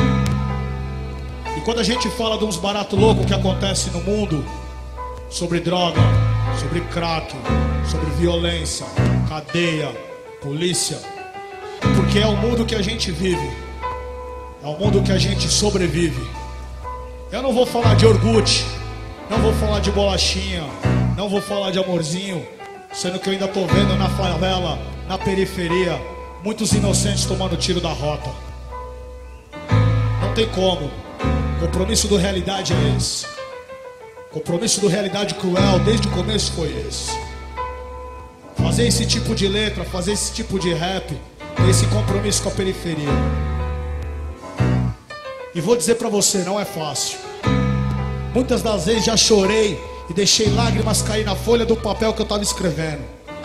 E quando a gente fala de uns baratos loucos que acontece no mundo, sobre droga, sobre crack, sobre violência, cadeia, polícia, porque é o mundo que a gente vive, é o mundo que a gente sobrevive. Eu não vou falar de Orkut, não vou falar de bolachinha, não vou falar de amorzinho, sendo que eu ainda tô vendo na favela, na periferia, muitos inocentes tomando tiro da rota. Não tem como. O compromisso do Realidade é esse. O compromisso do Realidade Cruel desde o começo foi esse. Fazer esse tipo de letra, fazer esse tipo de rap, ter esse compromisso com a periferia. E vou dizer pra você, não é fácil. Muitas das vezes já chorei e deixei lágrimas cair na folha do papel que eu estava escrevendo.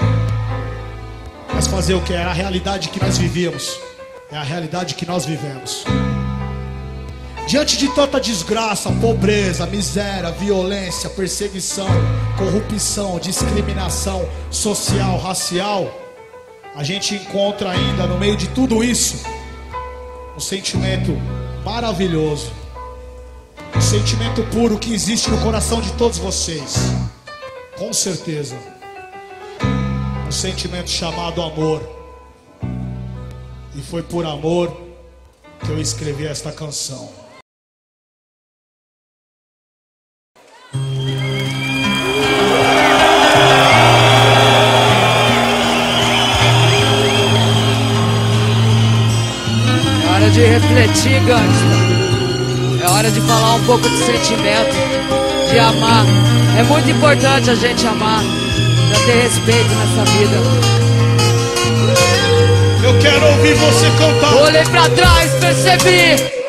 Mas fazer o que? Era a realidade que nós vivíamos. É a realidade que nós vivemos. Diante de tanta desgraça, pobreza, miséria, violência, perseguição, corrupção, discriminação social, racial, a gente encontra ainda no meio de tudo isso um sentimento maravilhoso, um sentimento puro que existe no coração de todos vocês, com certeza, um sentimento chamado amor. E foi por amor que eu escrevi esta canção. É hora de refletir, gangsta. É hora de falar um pouco de sentimento, de amar. É muito importante a gente amar, pra ter respeito nessa vida. Eu quero ouvir você cantar. Olhei pra trás, percebi.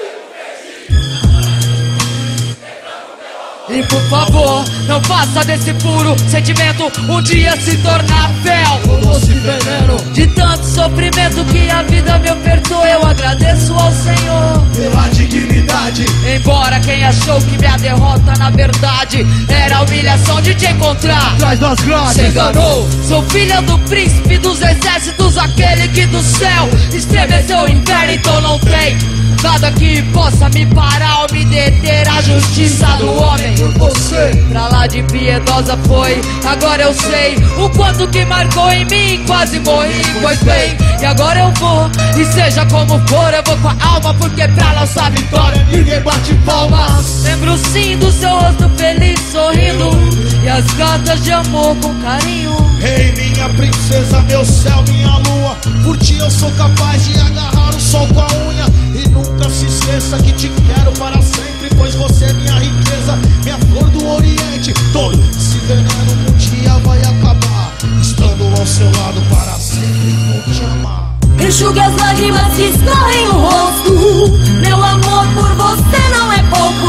E por favor, não faça desse puro sentimento um dia se tornar fel ou doce veneno. De tanto sofrimento que a vida me ofertou, eu agradeço ao Senhor Pela dignidade. Embora quem achou que minha derrota na verdade era a humilhação de te encontrar Atrás das grades. se enganou. Sou filha do príncipe dos exércitos, aquele que do céu estremeceu o inferno. Então não tem nada que possa me parar ou me deter a justiça do homem. Por você, Pra lá de piedosa foi, agora eu sei o quanto que marcou em mim, quase morri, pois bem. E agora eu vou, e seja como for, eu vou com a alma, porque pra nossa vitória ninguém bate palmas. lembro sim do seu rosto feliz sorrindo, e às cartas de amor com carinho. Ei, minha princesa, meu céu, minha lua, por ti eu sou capaz de agarrar o sol com a unha. E nunca se esqueça que te quero para sempre, pois você é minha riqueza, minha flor do oriente. Todo esse veneno um dia vai acabar, estando ao seu lado para sempre vou te amar. Enxugue as lágrimas que escorrem no rosto, meu amor por você não é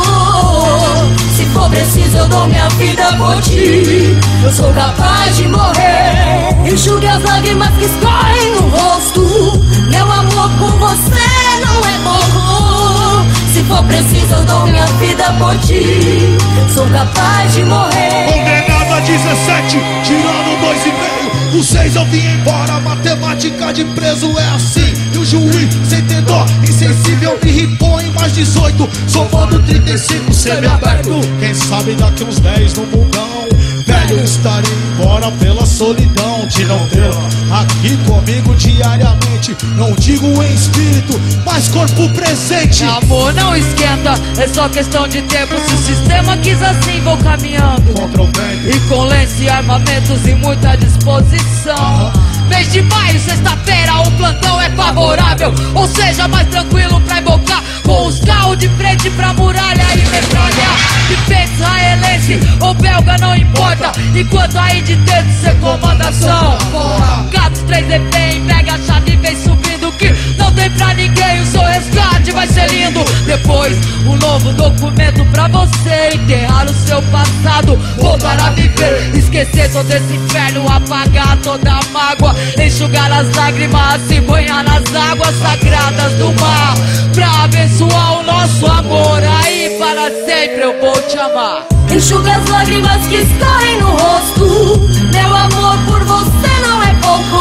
pouco. Se for preciso eu dou minha vida por ti, eu sou capaz de morrer. Enxugue as lágrimas que escorrem no rosto, meu amor por você não é pouco. Se for preciso eu dou minha vida por ti, sou capaz de morrer. Condenado a 17, tirando 2,5. Do 6 eu vim embora, matemática de preso é assim. E o juiz, sem ter dó, insensível, me ripou em mais 18. Somando 35, semi-aberto. Quem sabe daqui uns 10 no mundão, velho, estarei embora pela solidão de não ter aqui comigo diariamente. Não digo em espírito, mas corpo presente. Amor, não esquenta, é só questão de tempo. Se o sistema quis assim, vou caminhando Contra o vento. e com lenço e armamentos e muita disposição. Mês de maio, sexta-feira, o plantão é favorável, ou seja, mais tranquilo pra embocar, com os carros de frente pra muralha e metralhar. De peito israelense ou belga não importa, enquanto aí de dentro cê comanda ação. Gatos 3EP, pega a chave e vem subindo, que não tem pra ninguém, o seu resgate vai ser lindo. Depois, um novo documento pra você enterrar o seu passado, voltar a viver, esquecer todo esse inferno, apagar toda a mágoa, enxugar as lágrimas, se banhar nas águas sagradas do mar, pra abençoar o nosso amor. Aí para sempre eu vou te amar. Enxugue as lágrimas que escorrem no rosto, meu amor por você não é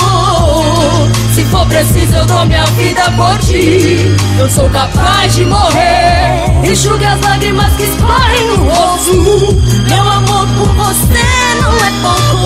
pouco. Se for preciso eu dou minha vida por ti, eu sou capaz de morrer. Enxugue as lágrimas que escorrem no rosto, meu amor por você não é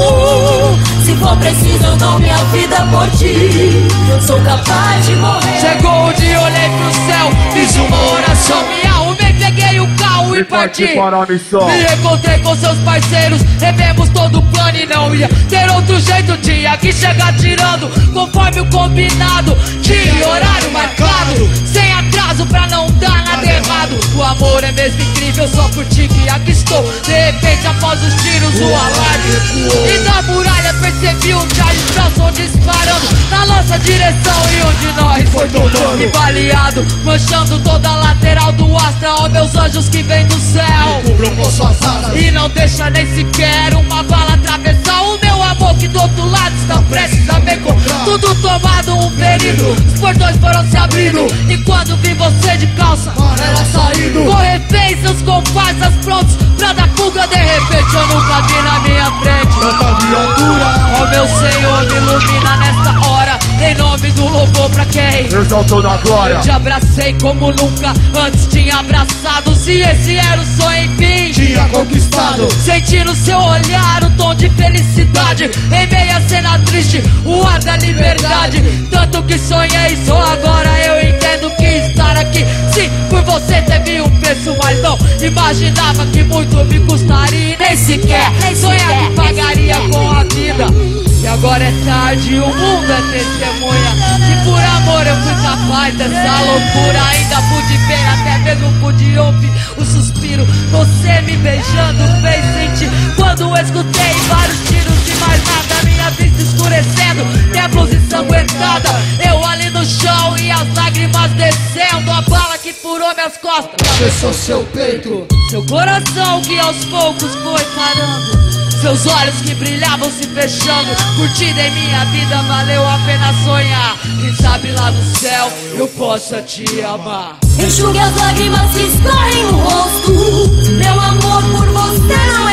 pouco. Se for preciso eu dou minha vida por ti, eu sou capaz de morrer. Chegou o dia, olhei pro céu, fiz uma oração, me arrumei, peguei o carro e parti para a missão. Me encontrei com seus parceiros, revemos todo o plano e não ia ter outro jeito, tinha que chegar tirando conforme o combinado, de horário marcado, sem atraso pra não dar nada errado. O amor é mesmo incrível, só por ti que aqui estou. De repente após os tiros o alarme e da muralha percebi um Charlie Bronson disparando na nossa direção e um de nós foi tomando e baleado, manchando toda a lateral do astral. Meus anjos que vêm do céu Cubram com suas asas. e não deixa nem sequer uma bala atravessar o meu amor que do outro lado está prestes a me encontrar. Tudo tomado, um ferido, os portões foram se abrindo e quando vi você de calça Amarela saindo. com reféns, comparsas prontos pra dar fuga. De repente eu nunca vi na minha frente Tanta viatura. ó meu Senhor, me ilumina nesta hora, em nome do louvor pra quem Exaltou na glória. eu te abracei como nunca antes tinha abraçado. Se esse era o sonho, enfim Tinha conquistado. senti no seu olhar o tom de felicidade, em meia cena triste, o ar da liberdade. Tanto que sonhei, só agora eu entendo que estar aqui, sim, por você teve um preço, mas não imaginava que muito me custaria. E nem sequer sonhar que pagaria com a vida. E agora é tarde e o mundo é testemunha que por amor eu fui capaz dessa loucura. Ainda pude ver, até mesmo pude ouvir o suspiro, você me beijando fez sentir. Quando eu escutei vários tiros e mais nada, minha vista escurecendo, minha blusa ensanguentada, eu ali no chão e as lágrimas descendo, a bala que furou minhas costas Atravessou seu peito. seu coração que aos poucos foi parando, seus olhos que brilhavam se fechando. Curtida em minha vida, valeu a pena sonhar. Quem sabe lá no céu eu possa te amar. Enxugue as lágrimas que escorrem no rosto, meu amor por você não é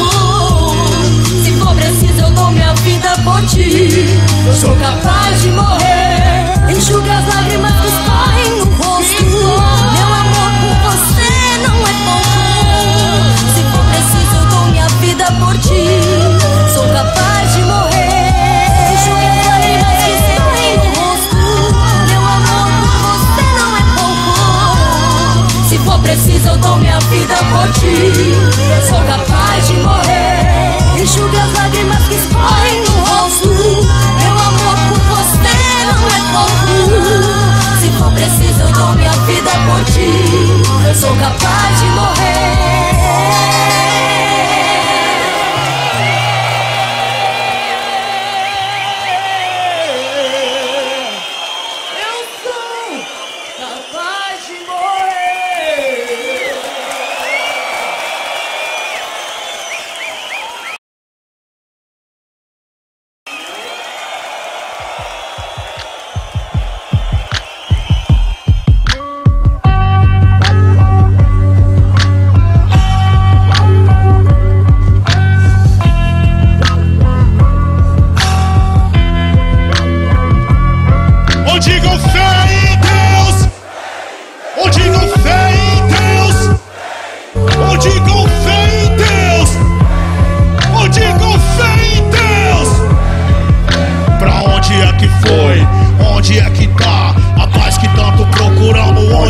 pouco. Se for preciso eu dou minha vida por ti, eu sou capaz de morrer. Enxugue as lágrimas que escorrem no rosto, meu amor por você não é pouco. Se for preciso eu dou minha vida por ti, sou capaz de morrer. Enxugue as lágrimas que escorrem no rosto, meu amor por você não é pouco. Se for preciso eu dou minha vida por ti, sou capaz de morrer.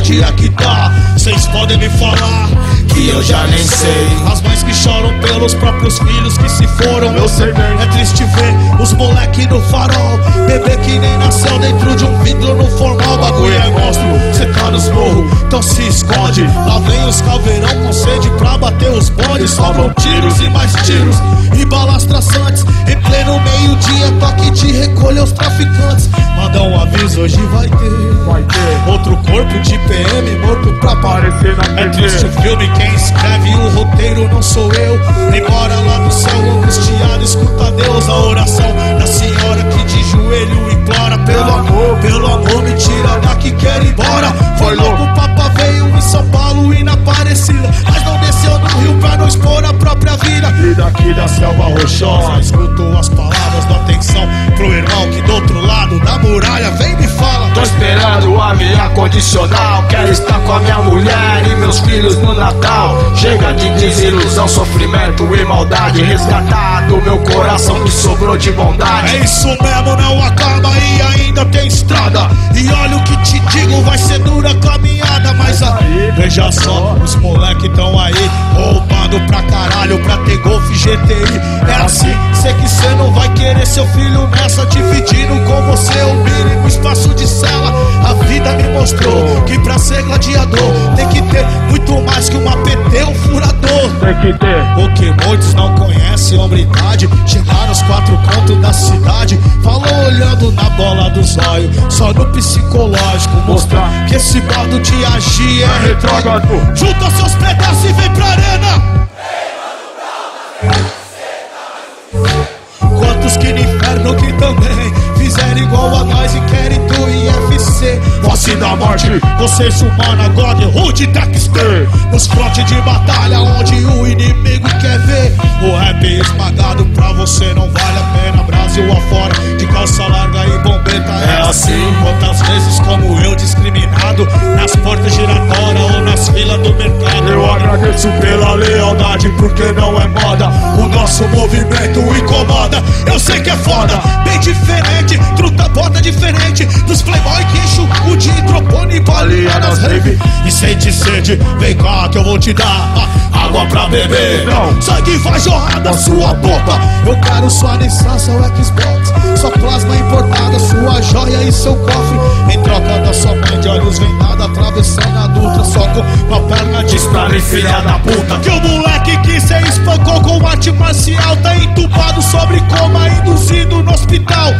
onde é que tá? Cês podem me falar que eu já nem sei. As mães que choram pelos próprios filhos que se foram, eu sei bem. É triste ver os moleque no farol, bebê que nem nasceu dentro de um vidro no formal. Bagulho é monstro, cê tá nos morros, então se esconde. Lá vem os calveirão com sede pra bater os bondes. Sobram tiros e mais tiros e balas traçantes. Em pleno meio-dia, toque de recolher os traficantes. Manda um aviso, hoje vai ter outro corpo de PM morto pra aparecer na TV. É triste o filme, quem escreve o roteiro não sou eu. Embora lá do céu angustiado escuta Deus. A oração da senhora que de joelho implora pelo amor me tira daqui, quer ir embora. Foi louco, o Papa veio em São Paulo e na Aparecida, mas não desceu no Rio pra não expor a própria vida. E daqui da selva rochosa escutou as palavras da atenção pro irmão que do outro lado da muralha vem me fala. Tô esperando a minha condicional, quero estar com a minha mulher e meus filhos no Natal. Chega de desilusão, sofrimento e maldade, resgatar do meu coração que sobrou de bondade. É isso mesmo, não acaba e ainda tem estrada. E olha o que te digo, vai ser dura a caminhada. Mas aí, veja só, os moleque tão aí roubando pra caralho pra ter Golf GTI. É assim, sei que cê não vai querer seu filho nessa, dividindo com você o mínimo espaço de cela. A vida me mostrou que pra ser gladiador tem que ter muito mais que uma PT, um furador. Tem que ter o que muitos não conhecem, hombridade. Chegar nos quatro cantos da cidade, falou olhando na bola do zóio, só no psicológico mostrar que esse modo de agir é retrógrado. Junta seus pedaços e vem pra arena. Quantos que no inferno que também fizeram igual a nós e querem tu IFC. Voz da morte, vocês humana, God, Rude, Dexter. Nos frontes de batalha onde o inimigo quer ver o rap esmagado pra você não vale a pena. Brasil afora, de calça larga e bombeta é assim. Quantas vezes como eu discriminado nas portas giratórias ou nas filas do mercado. Eu agradeço pela lealdade porque não é moda, o nosso movimento incomoda. Eu sei que é foda, bem diferente, truta bota diferente dos playboy que enche o cu de hidropone e balia nas rave. E sente sede, vem cá que eu vou te dar água pra beber. Não. Sangue vai jorrar da sua boca. Eu quero sua Nissan, seu Xbox, sua plasma importada, sua joia e seu cofre. Em troca da sua mãe de olhos vendada, atravessando a Dutra só com uma perna de estrada, filha da puta. Que o moleque que cê espancou com arte marcial tá entubado sobre coma, induzido no hospital.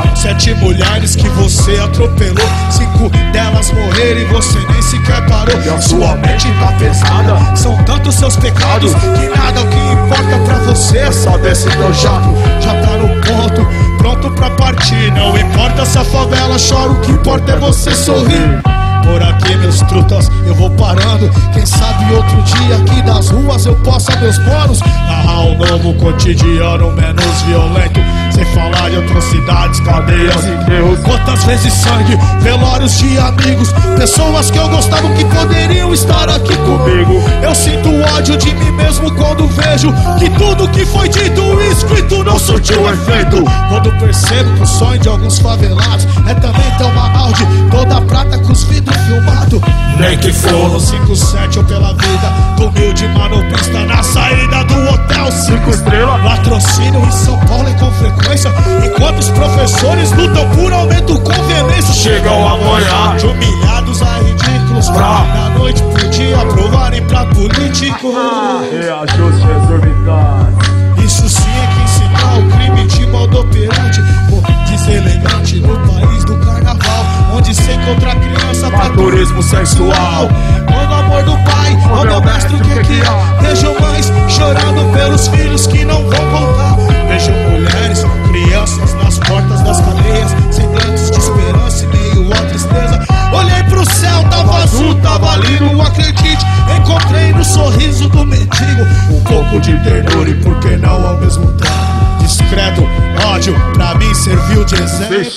7 mulheres que você atropelou, 5 delas morreram e você nem sequer parou. E a sua mente tá pesada, são tantos seus pecados que nada o que importa pra você é só desse teu jato. Já tá no ponto, pronto pra partir. Não importa se a favela chora, o que importa é você sorrir. Por aqui meus trutas, eu vou parando. Quem sabe outro dia aqui das ruas eu possa meus bônus narrar um novo cotidiano menos violento, sem falar de atrocidades, cadeias e enterros. Quantas vezes sangue, velórios de amigos, pessoas que eu gostava que poderiam estar aqui comigo. Eu sinto ódio de mim mesmo quando vejo que tudo que foi dito e escrito não surtiu efeito. Quando percebo que o sonho de alguns favelados é também ter uma Audi toda prata com os vidros filmado. Nem que for no 5-7 ou pela vida do humilde manobista na saída do hotel 5 estrelas. Latrocínio em São Paulo é com frequência, enquanto os professores lutam por aumento com veemência. Chegam amanhã de humilhados a ridículos pra da noite pro dia provarem pra político. reajuste exorbitante. Isso sim é que incitar o crime de modo operante, deselegante no país do carnaval, onde se encontra criança pra turismo sexual. Quando o amor do pai, ó meu mestre, o que é? Vejam mães chorando pelos filhos que não vão voltar. Vejam mulheres, crianças nas portas das cadeias, semblantes de esperança e meio a tristeza. Olhei pro céu, tava azul, tava lindo, acredite, encontrei no sorriso do mendigo um pouco de ternura e por que não ao mesmo tempo discreto ódio, pra mim serviu de exemplo.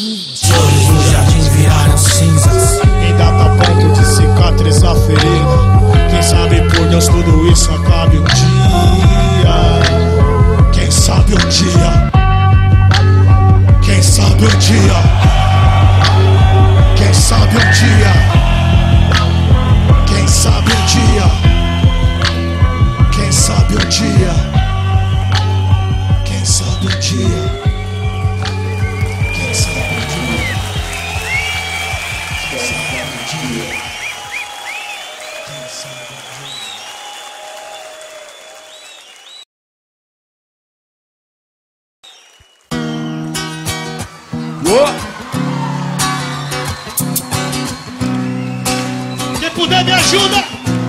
Flores no jardim viraram cinzas, ainda tá ponto de cicatrizar a ferida. Quem sabe por Deus tudo isso acabe um dia. Quem sabe um dia. Quem sabe um dia. Quem sabe um dia. Quem puder me ajuda.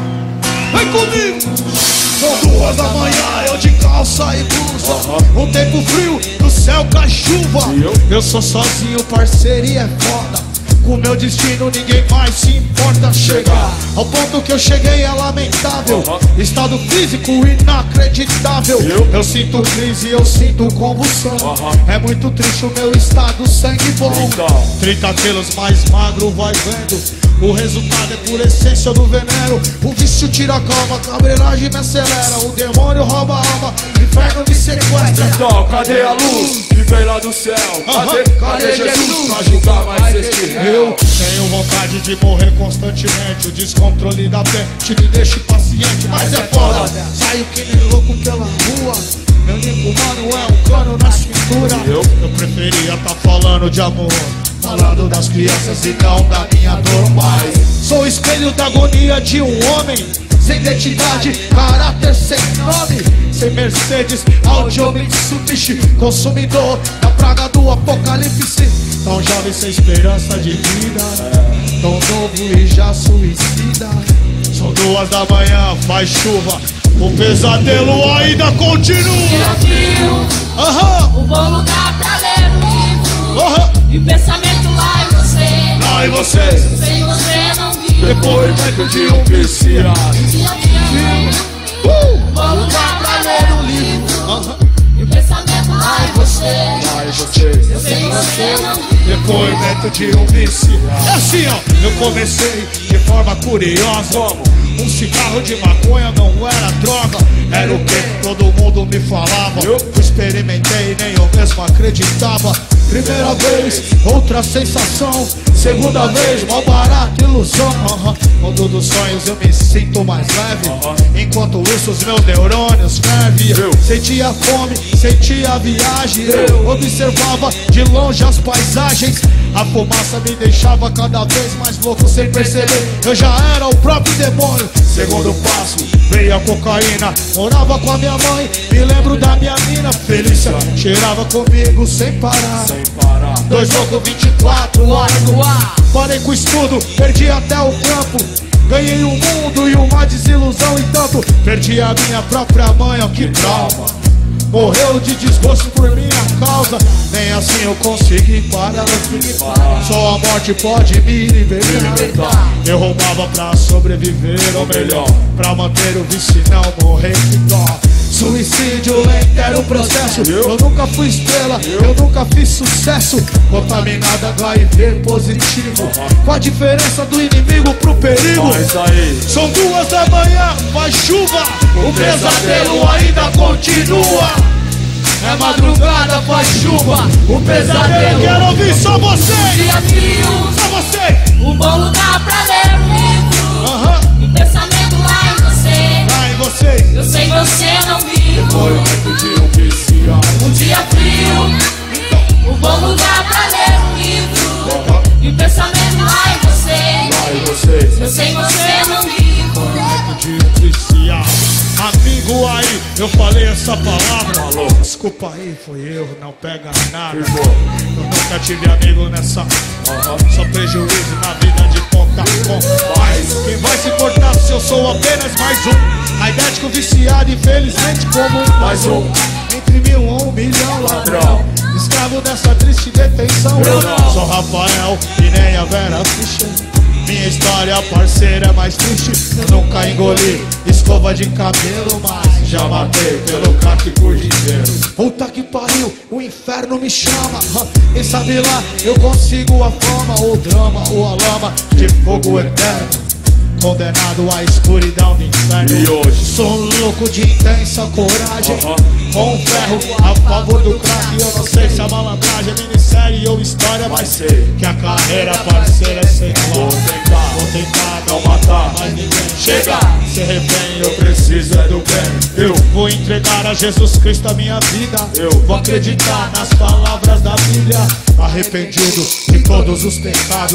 Vem comigo. São 2 da manhã, eu de calça e blusa. Um tempo frio, no céu com a chuva. Eu sou sozinho, parceria é foda. Com meu destino ninguém mais se importa. Chegar ao ponto que eu cheguei é lamentável. Estado físico inacreditável. Eu sinto crise, eu sinto convulsão. É muito triste o meu estado, sangue bom. 30 quilos mais magro, vai vendo. O resultado é por essência do veneno. O vício tira a calma, a cabreiragem me acelera. O demônio rouba a alma, o inferno me sequestra. Então, cadê a luz que vem lá do céu? Cadê Jesus pra julgar mais este réu? Eu tenho vontade de morrer constantemente. O descontrole da mente me deixa impaciente. Mas é foda, saio que nem louco pela rua. Meu único mano é um cano na cintura. Eu preferia tá falando de amor, falando das crianças e não da minha dor. Mas sou espelho da agonia de um homem sem identidade, caráter sem nome, sem Mercedes, Audi ou Mitsubishi, consumidor da praga do apocalipse. Tão jovem sem esperança de vida, tão novo e já suicida. São 2 da manhã, faz chuva, o pesadelo ainda continua. Dia frio, um bom lugar pra ler um livro. E pensamento lá em você. Lá em você. Sem você não vi. Depoimento de um viciado. Dia frio, um bom lugar pra ler um livro. E pensamento lá em você. Lá em você. Sem você não vi. Depoimento de um vício. É assim, ó, eu comecei de forma curiosa. Um cigarro de maconha não era droga, era o que todo mundo me falava. Eu experimentei e nem eu mesmo acreditava. Primeira vez, outra sensação. Segunda vez, mal barato, ilusão. Mundo dos sonhos eu me sinto mais leve. Enquanto isso os meus neurônios fervem. Sentia fome, sentia a viagem. Eu observava de longe as paisagens. A fumaça me deixava cada vez mais louco sem perceber. Eu já era o próprio demônio. Segundo passo, veio a cocaína. Morava com a minha mãe, me lembro da minha mina Felícia. Cheirava comigo sem parar. 2 loucos, 24 horas no ar. Parei com o estudo, perdi até o campo. Ganhei um mundo e uma desilusão e tanto. Perdi a minha própria mãe, ó que trauma. Morreu de desgosto por minha causa. Nem assim eu consegui parar. Só a morte pode me libertar. Eu roubava pra sobreviver, ou melhor, pra manter o vício e não morrer de dó. Suicídio lento era o processo. Eu nunca fui estrela, eu nunca fiz sucesso. Contaminado HIV positivo. Qual a diferença do inimigo pro perigo? São 2 da manhã, faz chuva. O pesadelo ainda continua. É madrugada, faz chuva. O pesadelo. Eu quero ouvir só você. Dia frio, só você. Um bom lugar pra ler um livro. E pensamento lá em você. Lá em você. Eu sem você não vivo. Depoimento de um viciado. Um dia frio, um bom lugar pra ler um livro. E pensamento lá em você. Lá em você. Eu sem você não vivo. Depoimento de um viciado. Amigo aí, eu falei essa palavra. Desculpa aí, foi eu, não pega nada. Eu nunca tive amigo nessa. Só prejuízo na vida de ponta a ponta. Mas quem vai se importar se eu sou apenas mais um? A ideia de que o viciado, infelizmente, como mais um. Entre 1000 a 1 milhão ladrão. Escravo dessa triste detenção. Eu não sou Rafael e nem a Vera Fischer. Minha história, parceira, é mais triste. Eu nunca engoli escova de cabelo, mas já matei pelo crack por dinheiro. Puta que pariu, o inferno me chama. Quem sabe lá eu consigo a fama, o drama ou a lama de fogo eterno. Condenado à escuridão do inferno. E hoje sou louco de intensa coragem. Com ferro a favor do crack. Eu não sei se a malandragem é minissérie ou história, mas sei que a carreira parceira é sem igual. Vou tentar não matar, mas ninguém chega. Ser refém, eu preciso é do bem. Eu vou entregar a Jesus Cristo a minha vida. Eu vou acreditar nas palavras da Bíblia. Arrependido de todos os pecados,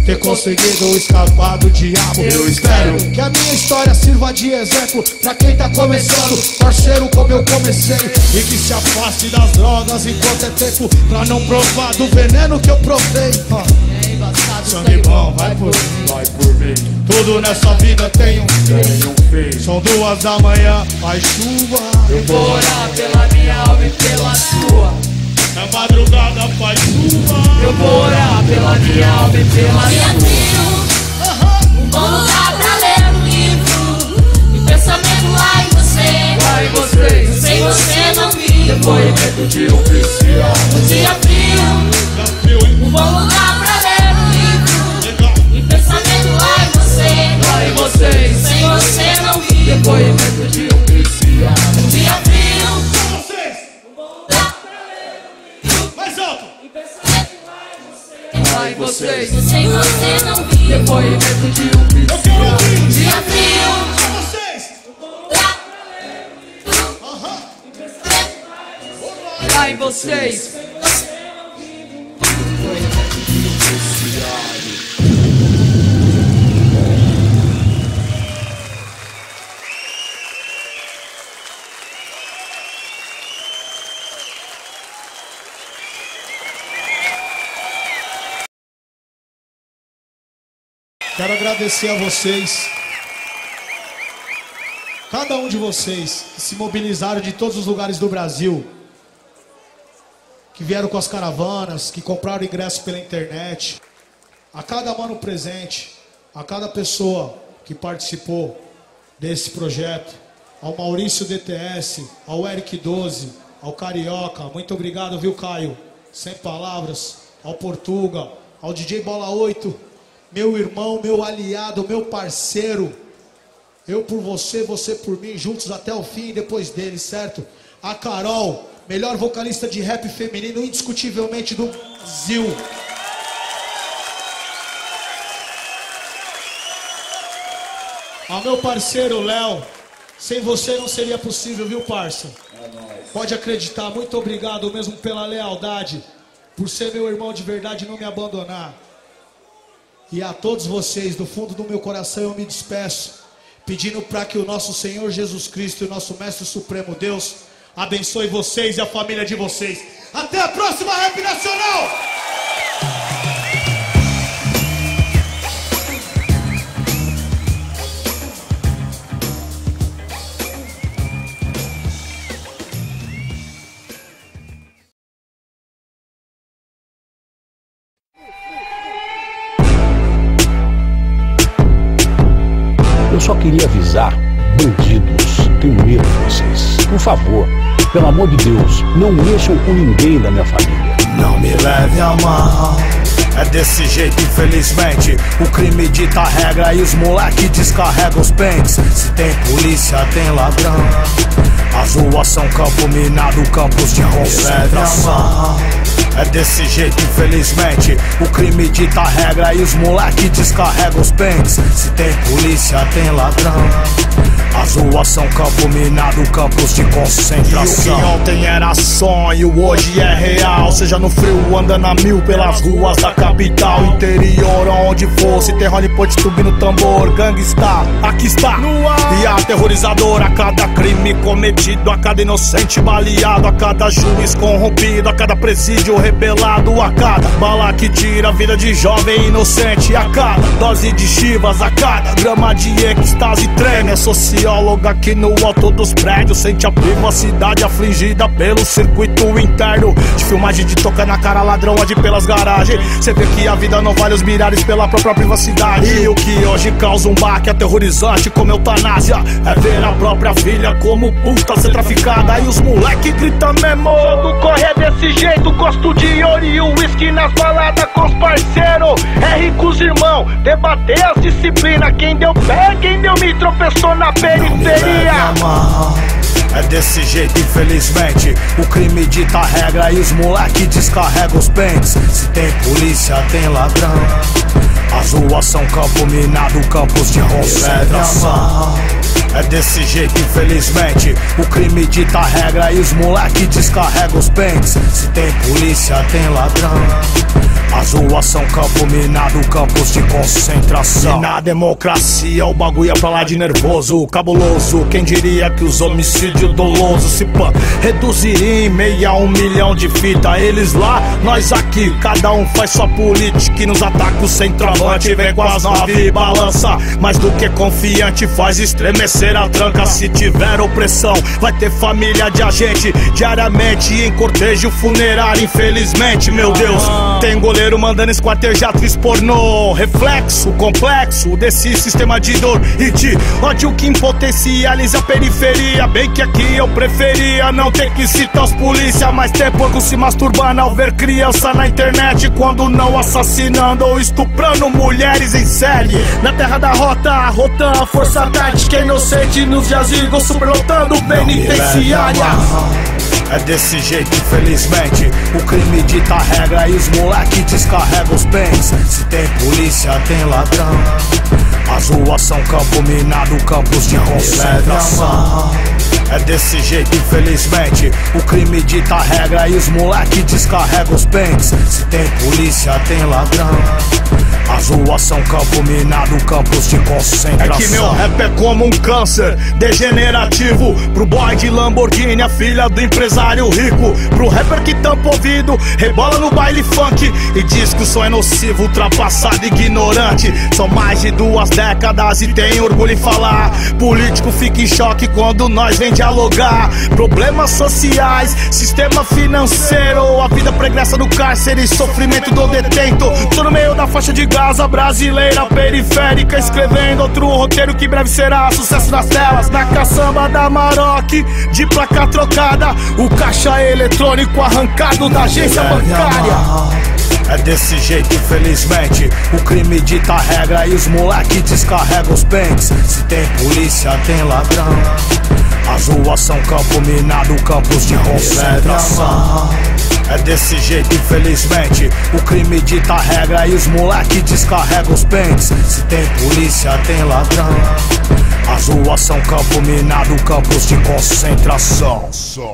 ter conseguido escapar do diabo. Eu espero que a minha história sirva de exemplo pra quem tá começando, parceiro, como eu comecei. E que se afaste das drogas enquanto é tempo, pra não provar do veneno que eu provei. Sangue bom, vai por mim. Tudo nessa vida tem um fim. São 2 da manhã, faz chuva. Eu vou orar pela minha alma e pela sua. Na madrugada faz chuva. Eu vou orar pela minha alma e pela sua. Um bom lugar pra ler um livro. E pensamento lá em você. Lá em você. Sem você não vi. Depoimento de um policial. Um dia frio. Um bom lugar pra ler um livro. E pensamento lá em você. Lá em você. Sem você não vi. Depoimento de um policial. Um dia frio. Mais alto. Lá em vocês. Sem você não vi. Depoimento de um policial. Eu quero ouvir Um dia frio. vocês. Lá em vocês. Quero agradecer a vocês, cada um de vocês que se mobilizaram de todos os lugares do Brasil, que vieram com as caravanas, que compraram ingressos pela internet, a cada mano presente, a cada pessoa que participou desse projeto, ao Maurício DTS, ao Eric 12, ao Carioca, muito obrigado, viu, Caio? Sem palavras, ao Portuga, ao DJ Bola 8, meu irmão, meu aliado, meu parceiro. Eu por você, você por mim, juntos até o fim e depois dele, certo? A Carol, melhor vocalista de rap feminino indiscutivelmente do Brasil. Ao meu parceiro Léo, sem você não seria possível, viu, parça? Pode acreditar, muito obrigado mesmo pela lealdade, por ser meu irmão de verdade e não me abandonar. E a todos vocês, do fundo do meu coração, eu me despeço, pedindo para que o nosso Senhor Jesus Cristo e o nosso Mestre Supremo Deus abençoe vocês e a família de vocês. Até a próxima Rap Nacional! Eu só queria avisar, bandidos, tenho medo de vocês. Por favor, pelo amor de Deus, não mexam com ninguém da minha família. Não me leve a mal, é desse jeito infelizmente. O crime dita a regra e os moleque descarregam os pentes. Se tem polícia, tem ladrão. As ruas são campo minado, campos de concentração. É desse jeito infelizmente. O crime dita a regra e os moleque descarregam os pentes. Se tem polícia, tem ladrão. As ruas são campo minado, campos de concentração. E o que ontem era sonho, hoje é real. Seja no frio, andando a mil pelas ruas da capital. Interior, onde fosse, tem Hollywood, turbino, tambor. Gangsta, aqui está no ar. E aterrorizador a cada crime cometido, a cada inocente baleado, a cada juiz corrompido, a cada presídio rebelado, a cada bala que tira a vida de jovem inocente, a cada dose de chivas, a cada grama de êxtase treme. É socióloga aqui no alto dos prédios, sente a privacidade afligida pelo circuito interno de filmagem de tocar na cara ladrão ade pelas garagens. Cê vê que a vida não vale os milhares pela própria privacidade. E o que hoje causa um baque aterrorizante como eutanásia é ver a própria filha como puta ser traficada. E os moleque grita mesmo, todo corre é desse jeito. Gosto de ouro e uísque nas baladas com os parceiros. É rico os irmão, debater as disciplinas. Quem deu pé, quem deu me tropeçou na periferia. É desse jeito infelizmente. O crime dita a regra e os moleque descarregam os pentes. Se tem polícia, tem ladrão. As ruas são campo minado, campos de concentração. É desse jeito, infelizmente, o crime dita a regra e os moleque descarregam os pentes. Se tem polícia, tem ladrão. As ruas são campo minado, campos de concentração. E na democracia o bagulho é pra lá de nervoso, cabuloso. Quem diria que os homicídios dolosos se reduziria em meio a 1 milhão de fita. Eles lá, nós aqui, cada um faz sua política e nos ataca o centroavante. Vem com as 9 e balança, mais do que confiante, faz estremecer a tranca. Se tiver opressão, vai ter família de agente diariamente em cortejo funerário. Infelizmente, meu Deus, tem goleiro mandando esquartejar atriz pornô. Reflexo complexo desse sistema de dor e de ódio que impotencializa a periferia. Bem que aqui eu preferia não ter que citar os polícia, mas ter porco se masturbando ao ver criança na internet, quando não assassinando ou estuprando mulheres em série. Na terra da rota, a Rotan, a força tática inocente nos jazigos superlotando penitenciária. É desse jeito, infelizmente, o crime dita a regra e os moleque descarregam os bens. Se tem polícia, tem ladrão. As ruas são campo minado, campos de concentração. É desse jeito, infelizmente, o crime dita a regra e os moleque descarregam os bens. Se tem polícia, tem ladrão. As ruas são campo minado, campos de concentração. É que meu rap é como um câncer degenerativo. Pro boy de Lamborghini, a filha do empresário rico. Pro rapper que tampa ouvido, rebola no baile funk e diz que o som é nocivo, ultrapassado, ignorante. São mais de 2 décadas e tem orgulho em falar. Político fica em choque quando nós vem dialogar. Problemas sociais, sistema financeiro, a vida pregressa do cárcere e sofrimento do detento. Tô no meio da faixa de Gaza brasileira periférica, escrevendo outro roteiro que breve será sucesso nas telas. Na caçamba da Maroc, de placa trocada, o caixa eletrônico arrancado da agência bancária. É desse jeito, infelizmente, o crime dita a regra e os moleque descarregam os pentes. Se tem polícia, tem ladrão. As ruas são campo minado, campos de concentração. É desse jeito, infelizmente, o crime dita a regra e os moleque descarregam os pentes. Se tem polícia, tem ladrão. As ruas são campo minado, campos de concentração.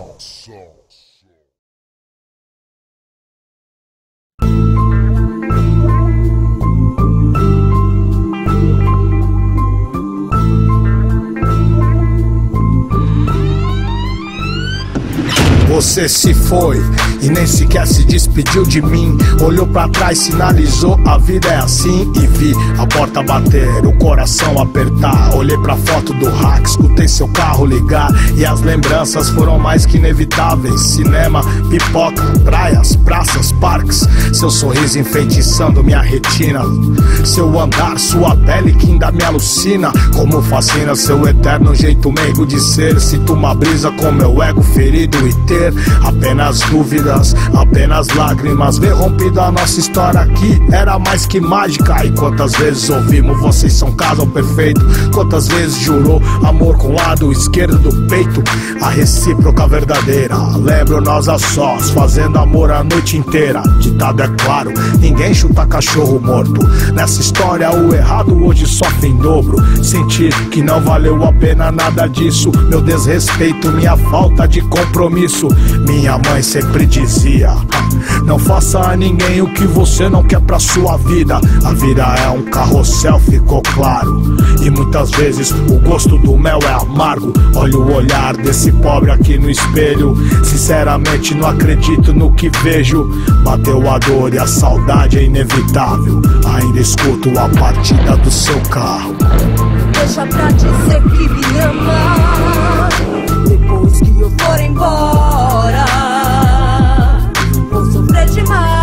Você se foi e nem sequer se despediu de mim. Olhou pra trás, sinalizou, a vida é assim. E vi a porta bater, o coração apertar. Olhei pra foto do hack, escutei seu carro ligar. E as lembranças foram mais que inevitáveis. Cinema, pipoca, praias, praças, parques. Seu sorriso enfeitiçando minha retina. Seu andar, sua pele que ainda me alucina. Como fascina seu eterno jeito meigo de ser. Sinto uma brisa com meu ego ferido e ter apenas dúvidas, apenas lágrimas. Ver rompida a nossa história aqui era mais que mágica. E quantas vezes ouvimos vocês são casal perfeito. Quantas vezes jurou amor com o lado esquerdo do peito. A recíproca verdadeira. Lembro nós a sós, fazendo amor a noite inteira. Ditado é claro, ninguém chuta cachorro morto. Nessa história o errado hoje sofre em dobro. Sentir que não valeu a pena nada disso. Meu desrespeito, minha falta de compromisso. Minha mãe sempre dizia: não faça a ninguém o que você não quer pra sua vida. A vida é um carrossel, ficou claro. E muitas vezes o gosto do mel é amargo. Olha o olhar desse pobre aqui no espelho. Sinceramente não acredito no que vejo. Bateu a dor e a saudade é inevitável. Ainda escuto a batida do seu carro. Deixa pra dizer que me ama. Depois que eu for embora, vou sofrer demais.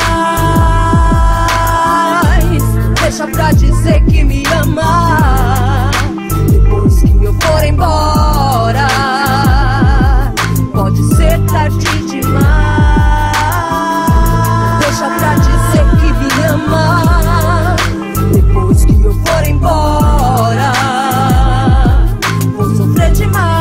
Deixa pra dizer que me ama. Depois que eu for embora, pode ser tarde demais. Deixa pra dizer que me ama. Depois que eu for embora, vou sofrer demais.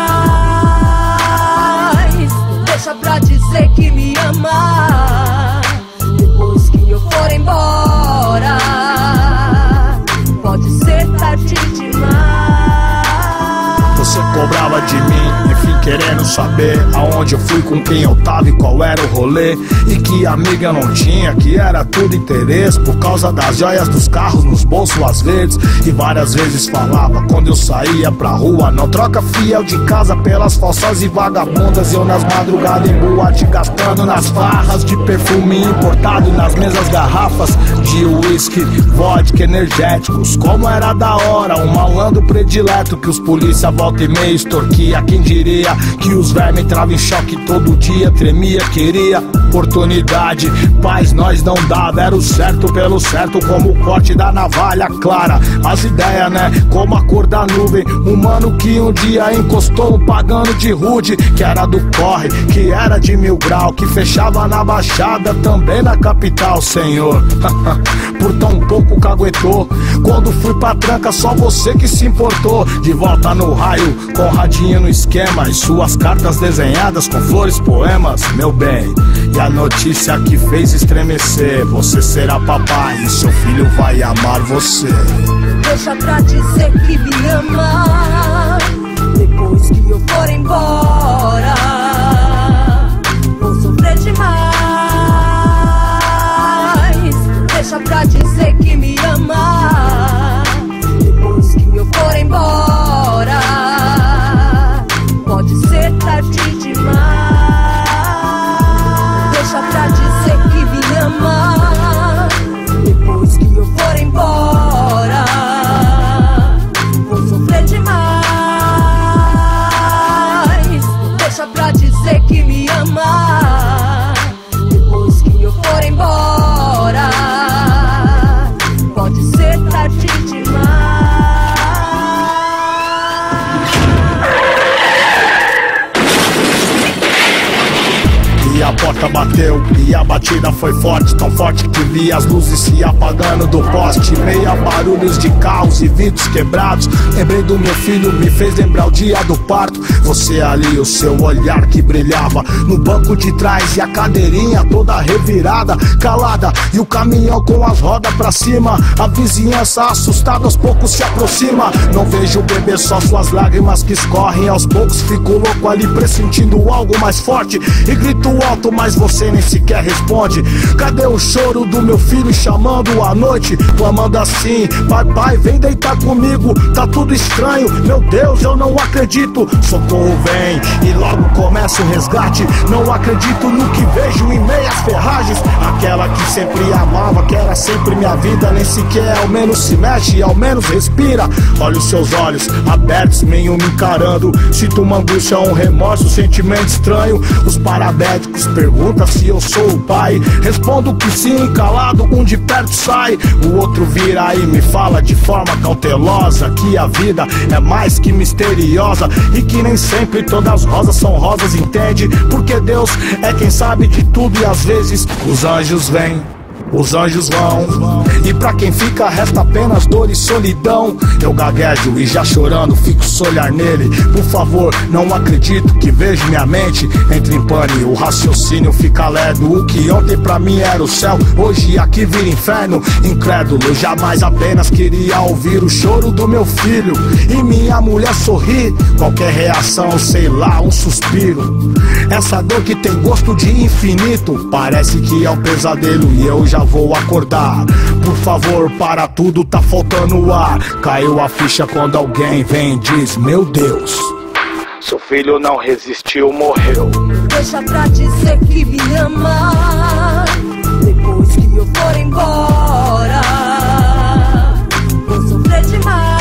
Deixa pra dizer que me ama. Depois que eu for embora, pode ser tarde demais. cobrava de mim, enfim, querendo saber aonde eu fui, com quem eu tava e qual era o rolê. E que amiga eu não tinha, que era tudo interesse, por causa das joias dos carros nos bolsos as verdes. E várias vezes falava quando eu saía pra rua: não troca fiel de casa pelas falsas e vagabundas. Eu nas madrugadas em boate, gastando nas farras de perfume importado, nas mesas garrafas de uísque, vodka, energéticos. Como era da hora, um malandro predileto que os polícia volta e meia extorquia. Quem diria que os vermes entravam em choque todo dia, tremia, queria oportunidade, paz nós não dava. Era o certo pelo certo, como o corte da navalha clara. As ideias, né, como a cor da nuvem. Um mano que um dia encostou um pagano de rude, que era do corre, que era de 1000 grau, que fechava na Baixada, também na capital, senhor. Por tão pouco caguetou. Quando fui pra tranca, só você que se importou. De volta no raio, com radinho no esquema, e suas cartas desenhadas com flores, poemas, meu bem. E a notícia que fez estremecer: você será papai e seu filho vai amar você. Deixa pra dizer que me ama depois que eu for embora. Vou sofrer demais. Deixa pra dizer que me ama depois que eu for embora. Pode ser tarde demais. Deixa pra dizer que me ama depois que eu for embora. Vou sofrer demais. Deixa pra dizer que me ama depois que eu for embora. Pode ser tarde demais. E a porta bateu e a batida foi forte, tão forte que vi as luzes se apagando do poste. Meia barulhos de carros e vidros quebrados. Lembrei do meu filho, me fez lembrar o dia do parto. Você ali, o seu olhar que brilhava no banco de trás, e a cadeirinha toda revirada, calada, e o caminhão com as rodas pra cima. A vizinhança assustada aos poucos se aproxima. Não vejo o bebê, só suas lágrimas que escorrem aos poucos. Fico louco ali pressentindo algo mais forte, e grito alto, mas você nem sequer responde. Cadê o choro do meu filho chamando à noite, clamando assim: pai, pai, vem deitar comigo, tá tudo estranho, meu Deus, eu não acredito. Socorro vem e logo começa o resgate. Não acredito no que vejo em meias ferragens. Aquela que sempre amava, que era sempre minha vida, nem sequer ao menos se mexe, ao menos respira. Olha os seus olhos abertos, meio me encarando. Sinto uma angústia, um remorso, um sentimento estranho. Os paramédicos perguntam se eu sou o pai. Respondo que sim, calado, um de perto sai. O outro vira e me fala de forma cautelosa que a vida é mais que misteriosa, e que nem sempre todas as rosas são rosas, entende? Porque Deus é quem sabe de tudo, e às vezes os anjos vêm, os anjos vão, e pra quem fica resta apenas dor e solidão. Eu gaguejo e já chorando fico só olhar nele. Por favor, não acredito que vejo minha mente entra em pane, o raciocínio fica ledo. O que ontem pra mim era o céu, hoje aqui vira inferno. Incrédulo, jamais apenas queria ouvir o choro do meu filho e minha mulher sorrir. Qualquer reação, sei lá, um suspiro. Essa dor que tem gosto de infinito, parece que é um pesadelo e eu já vou acordar. Por favor, para tudo, tá faltando ar. Caiu a ficha quando alguém vem e diz: meu Deus, seu filho não resistiu, morreu. Deixa pra dizer que me ama depois que eu for embora. Vou sofrer demais.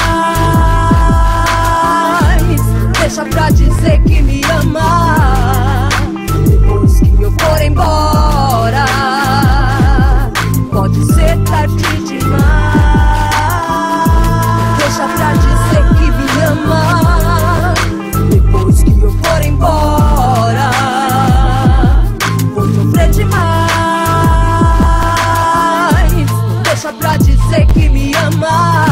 Deixa pra dizer que me ama depois que eu for embora. Pode ser tarde demais. Deixa pra dizer que me ama depois que eu for embora. Vou sofrer demais. Deixa pra dizer que me ama